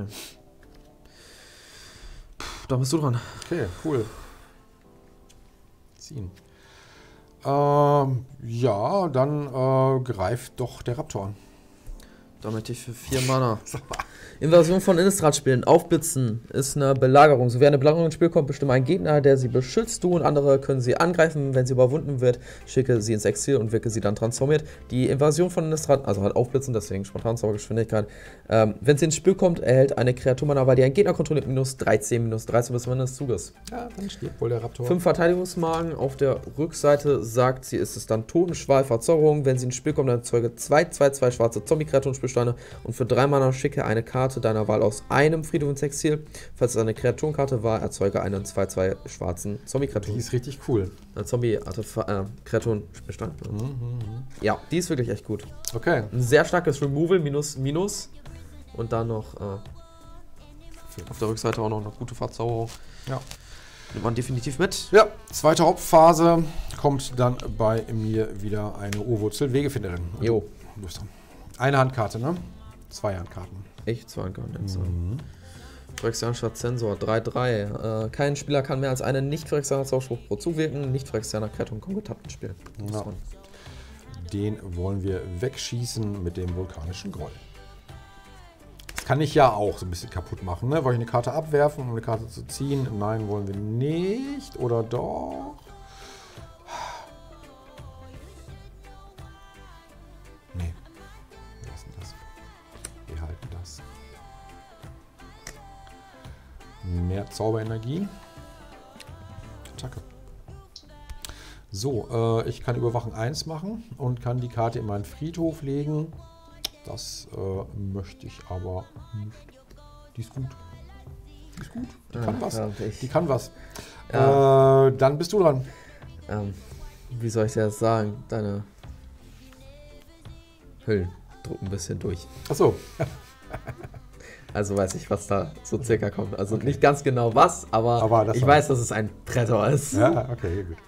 Puh, da bist du dran. Okay, cool. Ziehen. Ähm, ja, dann äh, greift doch der Raptor an. Da möchte ich für vier Mana. Invasion von Innistrad spielen. Aufblitzen ist eine Belagerung. So wie eine Belagerung ins Spiel kommt, bestimme einen Gegner, der sie beschützt. Du und andere können sie angreifen. Wenn sie überwunden wird, schicke sie ins Exil und wirke sie dann transformiert. Die Invasion von Innistrad, also halt Aufblitzen, deswegen Spontanzaubergeschwindigkeit. Ähm, wenn sie ins Spiel kommt, erhält eine Kreatur meiner Wahl, die einen Gegner kontrolliert, minus dreizehn, minus dreizehn bis zum Ende des Zuges. Ja, dann stirbt wohl der Raptor. Fünf Verteidigungsmagen. Auf der Rückseite sagt sie, ist es dann Totenschwall, Verzauberung. Wenn sie ins Spiel kommt, dann erzeuge zwei, zwei, zwei schwarze Zombie-Kreaturen-Spielsteine und für drei Mana schicke eine Karte deiner Wahl aus einem Friedhof ins Exil. Falls es eine Kreaturenkarte war, erzeuge einen zwei, zwei schwarzen Die Zombie-Kreaturen. ist richtig cool. Äh, Zombie-Kreaturen-Spielstein. Mhm, mhm. Ja, die ist wirklich echt gut. Okay. Ein sehr starkes Removal, minus, minus. Und dann noch äh, auf der Rückseite auch noch eine gute Verzauberung. Ja. Nimmt man definitiv mit. Ja, zweite Hauptphase kommt dann bei mir wieder eine Urwurzel Wegefinderin. Jo. Du bist dran. Eine Handkarte, ne? Zwei Handkarten. Ich zwar gar nicht so. Mhm. Phyrexianischer Zensor drei drei. Äh, kein Spieler kann mehr als einen nicht-Phyrexianer Zauberspruch pro zuwirken. Nicht-Phyrexianer Kreaturen kommen getappt ins Spiel. Ja. Den wollen wir wegschießen mit dem vulkanischen Groll. Das kann ich ja auch so ein bisschen kaputt machen, ne? Wollte ich eine Karte abwerfen, um eine Karte zu ziehen? Nein, wollen wir nicht. Oder doch? Nee. Wir lassen das. Wir halten das. Mehr Zauberenergie. Attacke. So, äh, ich kann Überwachen eins machen und kann die Karte in meinen Friedhof legen. Das äh, möchte ich aber nicht. Die ist gut. Die ist gut. Die kann Ah, was. ja, ich- Die kann was. Ja. Äh, dann bist du dran. Ähm, wie soll ich dir das sagen? Deine Hüllen drucken ein bisschen durch. Achso. Also weiß ich, was da so circa kommt. Also nicht ganz genau was, aber, Aber das ich war- weiß, dass es ein Predator ist. Ja, okay, gut.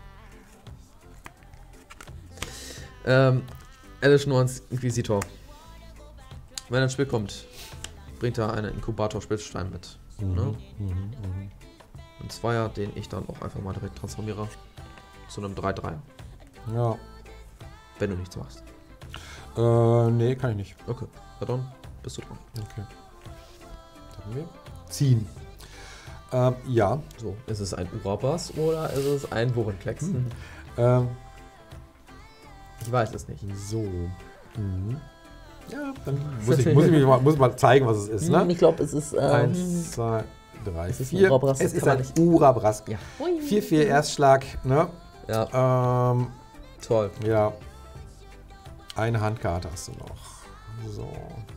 Ähm, Alice Norns Inquisitor. Wenn ein Spiel kommt, bringt er einen Inkubator-Spitzstein mit. Mhm, Ne? mhm, mhm. Ein Zweier, den ich dann auch einfach mal direkt transformiere. Zu einem drei drei. Ja. Wenn du nichts machst. Äh, nee, kann ich nicht. Okay, ja dann bist du dran. Okay. Dann wir ziehen. Ähm, ja. So, ist es ein Urabas oder ist es ein Wurrenklecks? Hm. Ähm, Ich weiß es nicht. so. Mhm. Ja, dann muss ich, muss ich mich mal, muss mal zeigen, was es ist. Ne? Ich glaube, es ist. Ähm, Eins, zwei, drei, es ist ein vier. Urabrask, Es das ist kann ein man nicht- Urabrask. Ja. vier vier Erstschlag. Ne? Ja, Ähm, toll. ja. Eine Handkarte hast du noch. So.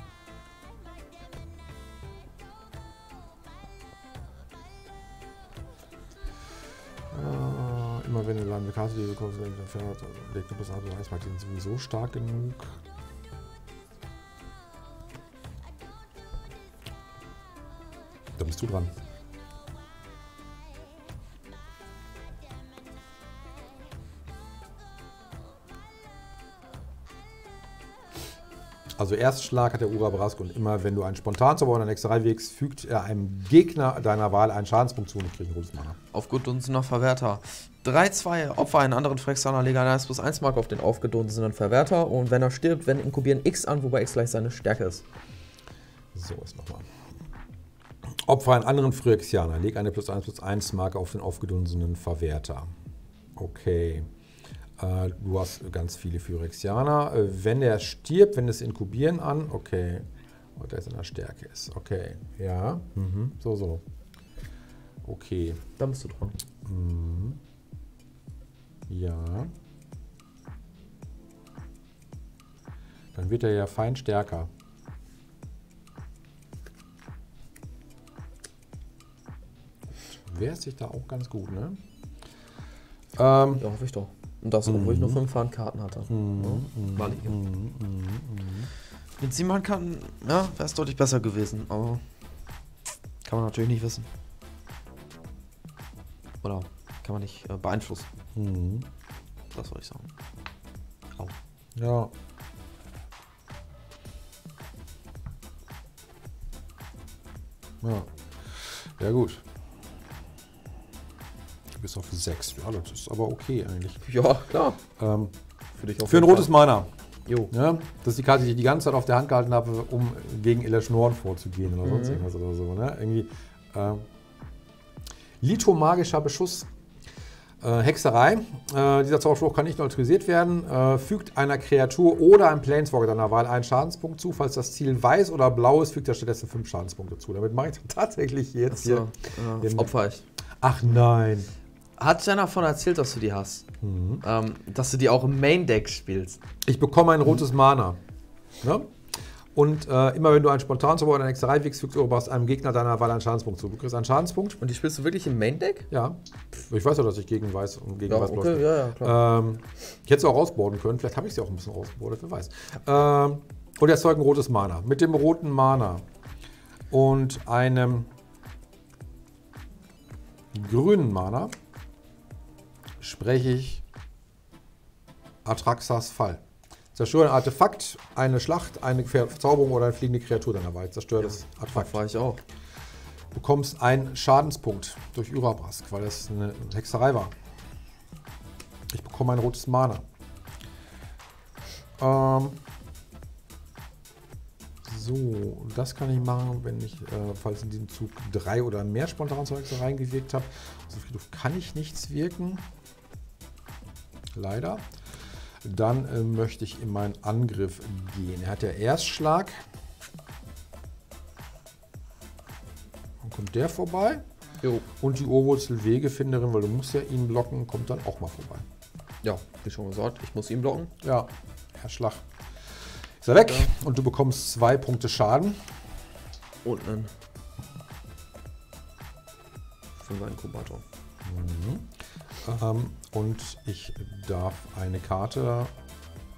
Äh, immer wenn du eine Karte die bekommst, dann fährt der Club ist also Eismarkt, die sind sowieso stark genug. Da bist du dran. Also Erstschlag hat der Urabrask und immer wenn du einen Spontanzauber oder eine Hexerei wirkst, fügt er einem Gegner deiner Wahl einen Schadenspunkt zu und ich kriege ein rotes Mana. Aufgedunsener Verwerter. drei zwei, Opfer einen anderen Phyrexianer, lege eine eins plus eins Mark auf den aufgedunsenen Verwerter und wenn er stirbt, wenn inkubieren X an, wobei X gleich seine Stärke ist. So ist nochmal. Opfer einen anderen Phyrexianer, leg eine plus eins plus eins Marke auf den aufgedunsenen Verwerter. Okay. Äh, du hast ganz viele Phyrexianer. Äh, wenn der stirbt, wenn das Inkubieren an, okay. Und der ist in der Stärke ist. Okay. Ja. Mhm. So, so. Okay. Dann bist du dran. Mhm. Ja. Dann wird er ja fein stärker. Wehrt sich da auch ganz gut, ne? Ähm, Ja, hoffe ich doch. Und das, obwohl ich nur fünf Handkarten hatte. Mhm, Ja, war liege. mhm, mhm. Mit sieben Handkarten, ja, wäre es deutlich besser gewesen, aber kann man natürlich nicht wissen. Oder kann man nicht äh, beeinflussen. Mhm. Das soll ich sagen. Au. Ja. Ja. Ja, gut. Du bist auf sechs. Ja, das ist aber okay eigentlich. Ja, klar. Ähm, Für dich auf für ein jeden rotes Mana. Jo. Ja, das ist die Karte, die ich die ganze Zeit auf der Hand gehalten habe, um gegen Elesh Norn vorzugehen oder sonst Mhm. irgendwas oder so. Ne? Irgendwie. Äh, Lithomagischer Beschuss. Äh, Hexerei. Äh, dieser Zauberspruch kann nicht neutralisiert werden. Äh, fügt einer Kreatur oder einem Planeswalker deiner Wahl einen Schadenspunkt zu. Falls das Ziel weiß oder blau ist, fügt er stattdessen fünf Schadenspunkte zu. Damit mache ich tatsächlich jetzt Achso, hier. äh, Opfer ich. Ach nein. Hat Jenna davon erzählt, dass du die hast? Mhm. Ähm, dass du die auch im Main-Deck spielst. Ich bekomme ein rotes Mana. Ne? Und äh, immer wenn du einen Spontanzauber oder eine Hexerei wirkst, fügst du einem Gegner deiner Wahl einen Schadenspunkt zu. Du kriegst einen Schadenspunkt. Und die spielst du wirklich im Main-Deck? Ja. Ich weiß ja, dass ich gegen Weiß und gegen Ja, Weiß okay, ja, ja, klar. Ähm, ich hätte sie auch rausboarden können. Vielleicht habe ich sie auch ein bisschen rausgebordet, wer weiß. Ähm, und erzeugt ein rotes Mana. Mit dem roten Mana und einem grünen Mana spreche ich Atraxas Fall. Zerstöre ein Artefakt, eine Schlacht, eine Verzauberung oder eine fliegende Kreatur deiner Wahl. Zerstöre das Artefakt. War ich auch. Du bekommst einen Schadenspunkt durch Urabrask, weil das eine Hexerei war. Ich bekomme ein rotes Mana. Ähm so, das kann ich machen, wenn ich, äh, falls in diesem Zug drei oder mehr spontan zur Hexerei gewirkt habe. Auf dem Friedhof kann ich nichts wirken. Leider. Dann äh, möchte ich in meinen Angriff gehen. Er hat ja Erstschlag. Dann kommt der vorbei. Jo. Und die Urwurzel-Wegefinderin, weil du musst ja ihn blocken, kommt dann auch mal vorbei. Ja, wie schon gesagt, ich muss ihn blocken. Ja, Erstschlag. Ist er weg Ja. und du bekommst zwei Punkte Schaden. Und einen fünfer Inkubator. Ähm, und ich darf eine Karte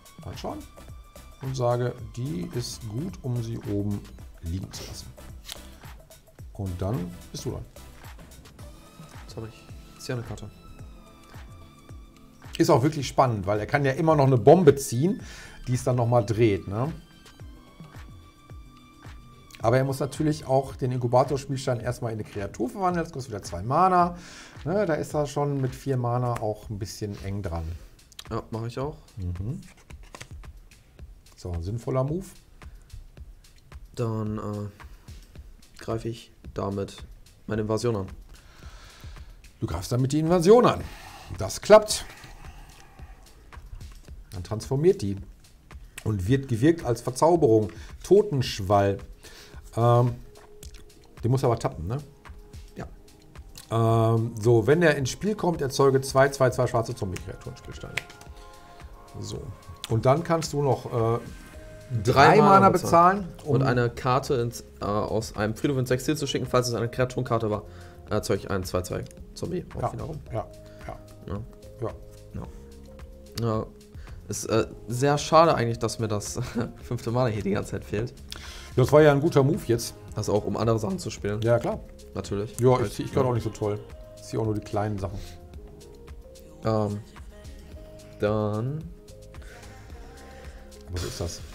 anschauen und sage, die ist gut, um sie oben liegen zu lassen. Und dann bist du dran. Jetzt habe ich jetzt hier eine Karte. Ist auch wirklich spannend, weil er kann ja immer noch eine Bombe ziehen, die es dann nochmal dreht. Ne? Aber er muss natürlich auch den Inkubator-Spielstein erstmal in eine Kreatur verwandeln. Das kostet wieder zwei Mana. Ne, da ist er schon mit vier Mana auch ein bisschen eng dran. Ja, mache ich auch. Mhm. So, ein sinnvoller Move. Dann äh, greife ich damit meine Invasion an. Du greifst damit die Invasion an. Das klappt. Dann transformiert die und wird gewirkt als Verzauberung. Totenschwall. Ähm, die muss aber tappen, ne? Ja. Ähm, so, wenn er ins Spiel kommt, erzeuge zwei, zwei, zwei schwarze Zombie-Kreaturen-Spielsteine. So. Und dann kannst du noch äh, drei, drei Mana bezahlen. Um und eine Karte ins, äh, aus einem Friedhof ins Exil zu schicken, falls es eine Kreaturenkarte war, erzeuge ich einen zwei zwei Zombie. Ja, wiederum. Ja, ja. Ja. Ja. Ja. Ja. Ist äh, sehr schade eigentlich, dass mir das fünfte Mana hier die ganze Zeit fehlt. Das war ja ein guter Move jetzt. Also auch um andere Sachen zu spielen. Ja, klar. Natürlich. Ja, ich, ich kann auch nicht so toll. Ich ziehe auch nur die kleinen Sachen. Ähm, dann... Was ist das?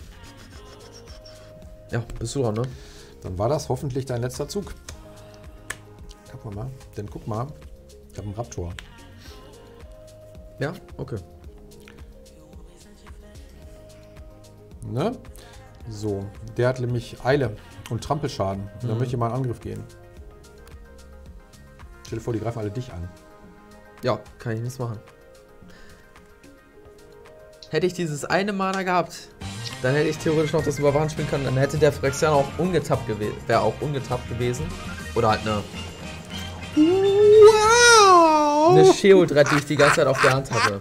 Ja, bist du dran, ne? Dann war das hoffentlich dein letzter Zug. Guck mal, denn guck mal, ich habe einen Raptor. Ja, okay. Ne? So, der hat nämlich Eile und Trampelschaden. Mhm. Da möchte ich mal einen Angriff gehen. Stell dir vor, die greifen alle dich an. Ja, kann ich nichts machen. Hätte ich dieses eine Mana gehabt, dann hätte ich theoretisch noch das Überwachung spielen können. Dann hätte der Phyrexianer auch ungetappt gewesen. Wäre auch ungetappt gewesen. Oder halt eine. Wow! Eine Sheoldred, die ich die ganze Zeit auf der Hand hatte.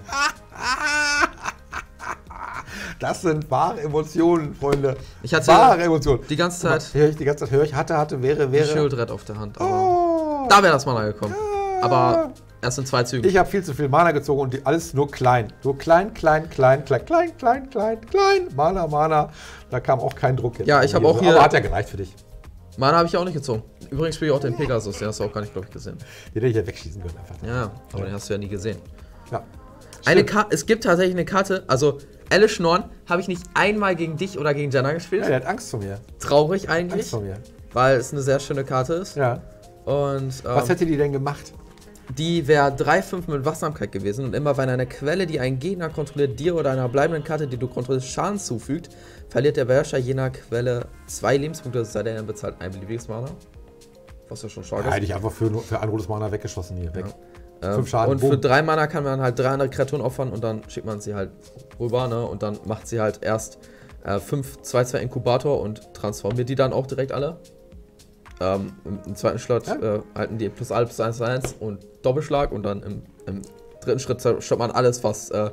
Das sind wahre Emotionen, Freunde. Ich hatte wahre Emotionen. Die ganze Zeit. Höre ich die ganze Zeit, höre ich, hatte, hatte, wäre, wäre. Sheoldred auf der Hand. Aber Oh. Da wäre das Mana gekommen. Aber erst in zwei Zügen. Ich habe viel zu viel Mana gezogen und die, alles nur klein. Nur klein, klein, klein, klein, klein, klein, klein, klein. Mana, Mana. Da kam auch kein Druck hin. Ja, ich habe auch hier. Aber hat ja gereicht für dich. Mana habe ich auch nicht gezogen. Übrigens spiele ich auch den Pegasus. Den hast du auch gar nicht, glaube ich, gesehen. Den hätte ich ja wegschießen können einfach. Ja, aber ja. Den hast du ja nie gesehen. Ja. Eine Ka es gibt tatsächlich eine Karte, also Elesh Norn habe ich nicht einmal gegen dich oder gegen Janna gespielt. Ja, der hat Angst vor mir. Traurig eigentlich. Angst vor mir. Weil es eine sehr schöne Karte ist. Ja. Und, ähm, was hätte die denn gemacht? Die wäre drei fünf mit Wachsamkeit gewesen und immer wenn eine Quelle, die einen Gegner kontrolliert, dir oder einer bleibenden Karte, die du kontrollierst, Schaden zufügt, verliert der Beherrscher jener Quelle zwei Lebenspunkte, sei denn er bezahlt ein beliebiges Mana. Was ja schon stark ist. Ja, hätte ich einfach für, für ein rotes Mana weggeschossen hier. Weg. Ja. Fünf Schaden. Und Boom. für drei Mana kann man halt drei andere Kreaturen opfern und dann schickt man sie halt rüber, ne? Und dann macht sie halt erst äh, fünf zwei zwei Inkubator und transformiert die dann auch direkt alle. Ähm, im, Im zweiten Slot ja. äh, halten die plus alles plus eins eins und Doppelschlag und dann im, im dritten Schritt zerstört man alles, was äh,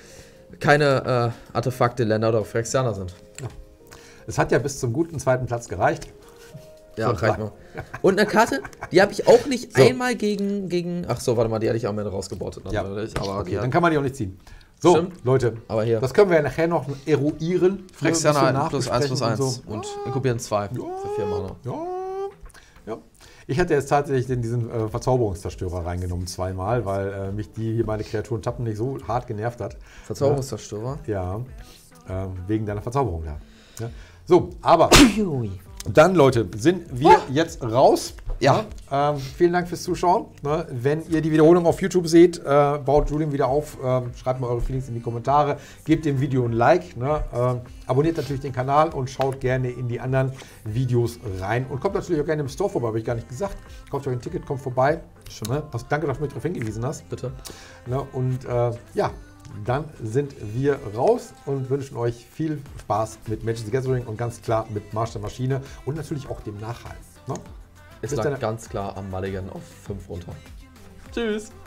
keine äh, Artefakte, Länder oder Phyrexianer sind. Ja. Es hat ja bis zum guten zweiten Platz gereicht. Ja, reicht noch. Und eine Karte, die habe ich auch nicht so. einmal gegen, gegen. Ach so, warte mal, die hatte ich am Ende rausgebeutet. Ja. Aber okay, dann kann man die auch nicht ziehen. So, Stimmt. Leute, aber hier. das können wir ja nachher noch eruieren. Phyrexianer plus eins plus eins und, so. und ja. inkubieren zwei ja. für vier Mana. Ja. Ja. Ich hätte jetzt tatsächlich in diesen äh, Verzauberungszerstörer reingenommen, zweimal, weil äh, mich die hier meine Kreaturen tappen nicht so hart genervt hat. Verzauberungszerstörer? Ja, äh, wegen deiner Verzauberung da. Ja. So, aber dann, Leute, sind wir oh. jetzt raus. Ja. Ähm, vielen Dank fürs Zuschauen. Ne? Wenn ihr die Wiederholung auf YouTube seht, äh, baut Julian wieder auf. Ähm, schreibt mal eure Feelings in die Kommentare. Gebt dem Video ein Like. Ne? Ähm, abonniert natürlich den Kanal und schaut gerne in die anderen Videos rein. Und kommt natürlich auch gerne im Store vorbei, habe ich gar nicht gesagt. Kauft euch ein Ticket, kommt vorbei. Ne? Also, danke, dass du mich darauf hingewiesen hast. Bitte. Ne? Und äh, ja, dann sind wir raus und wünschen euch viel Spaß mit Magic the Gathering und ganz klar mit Marsch der Maschine und natürlich auch dem Nachhalt. Ne? Es lag ganz klar am Mulligan auf fünf runter. Tschüss.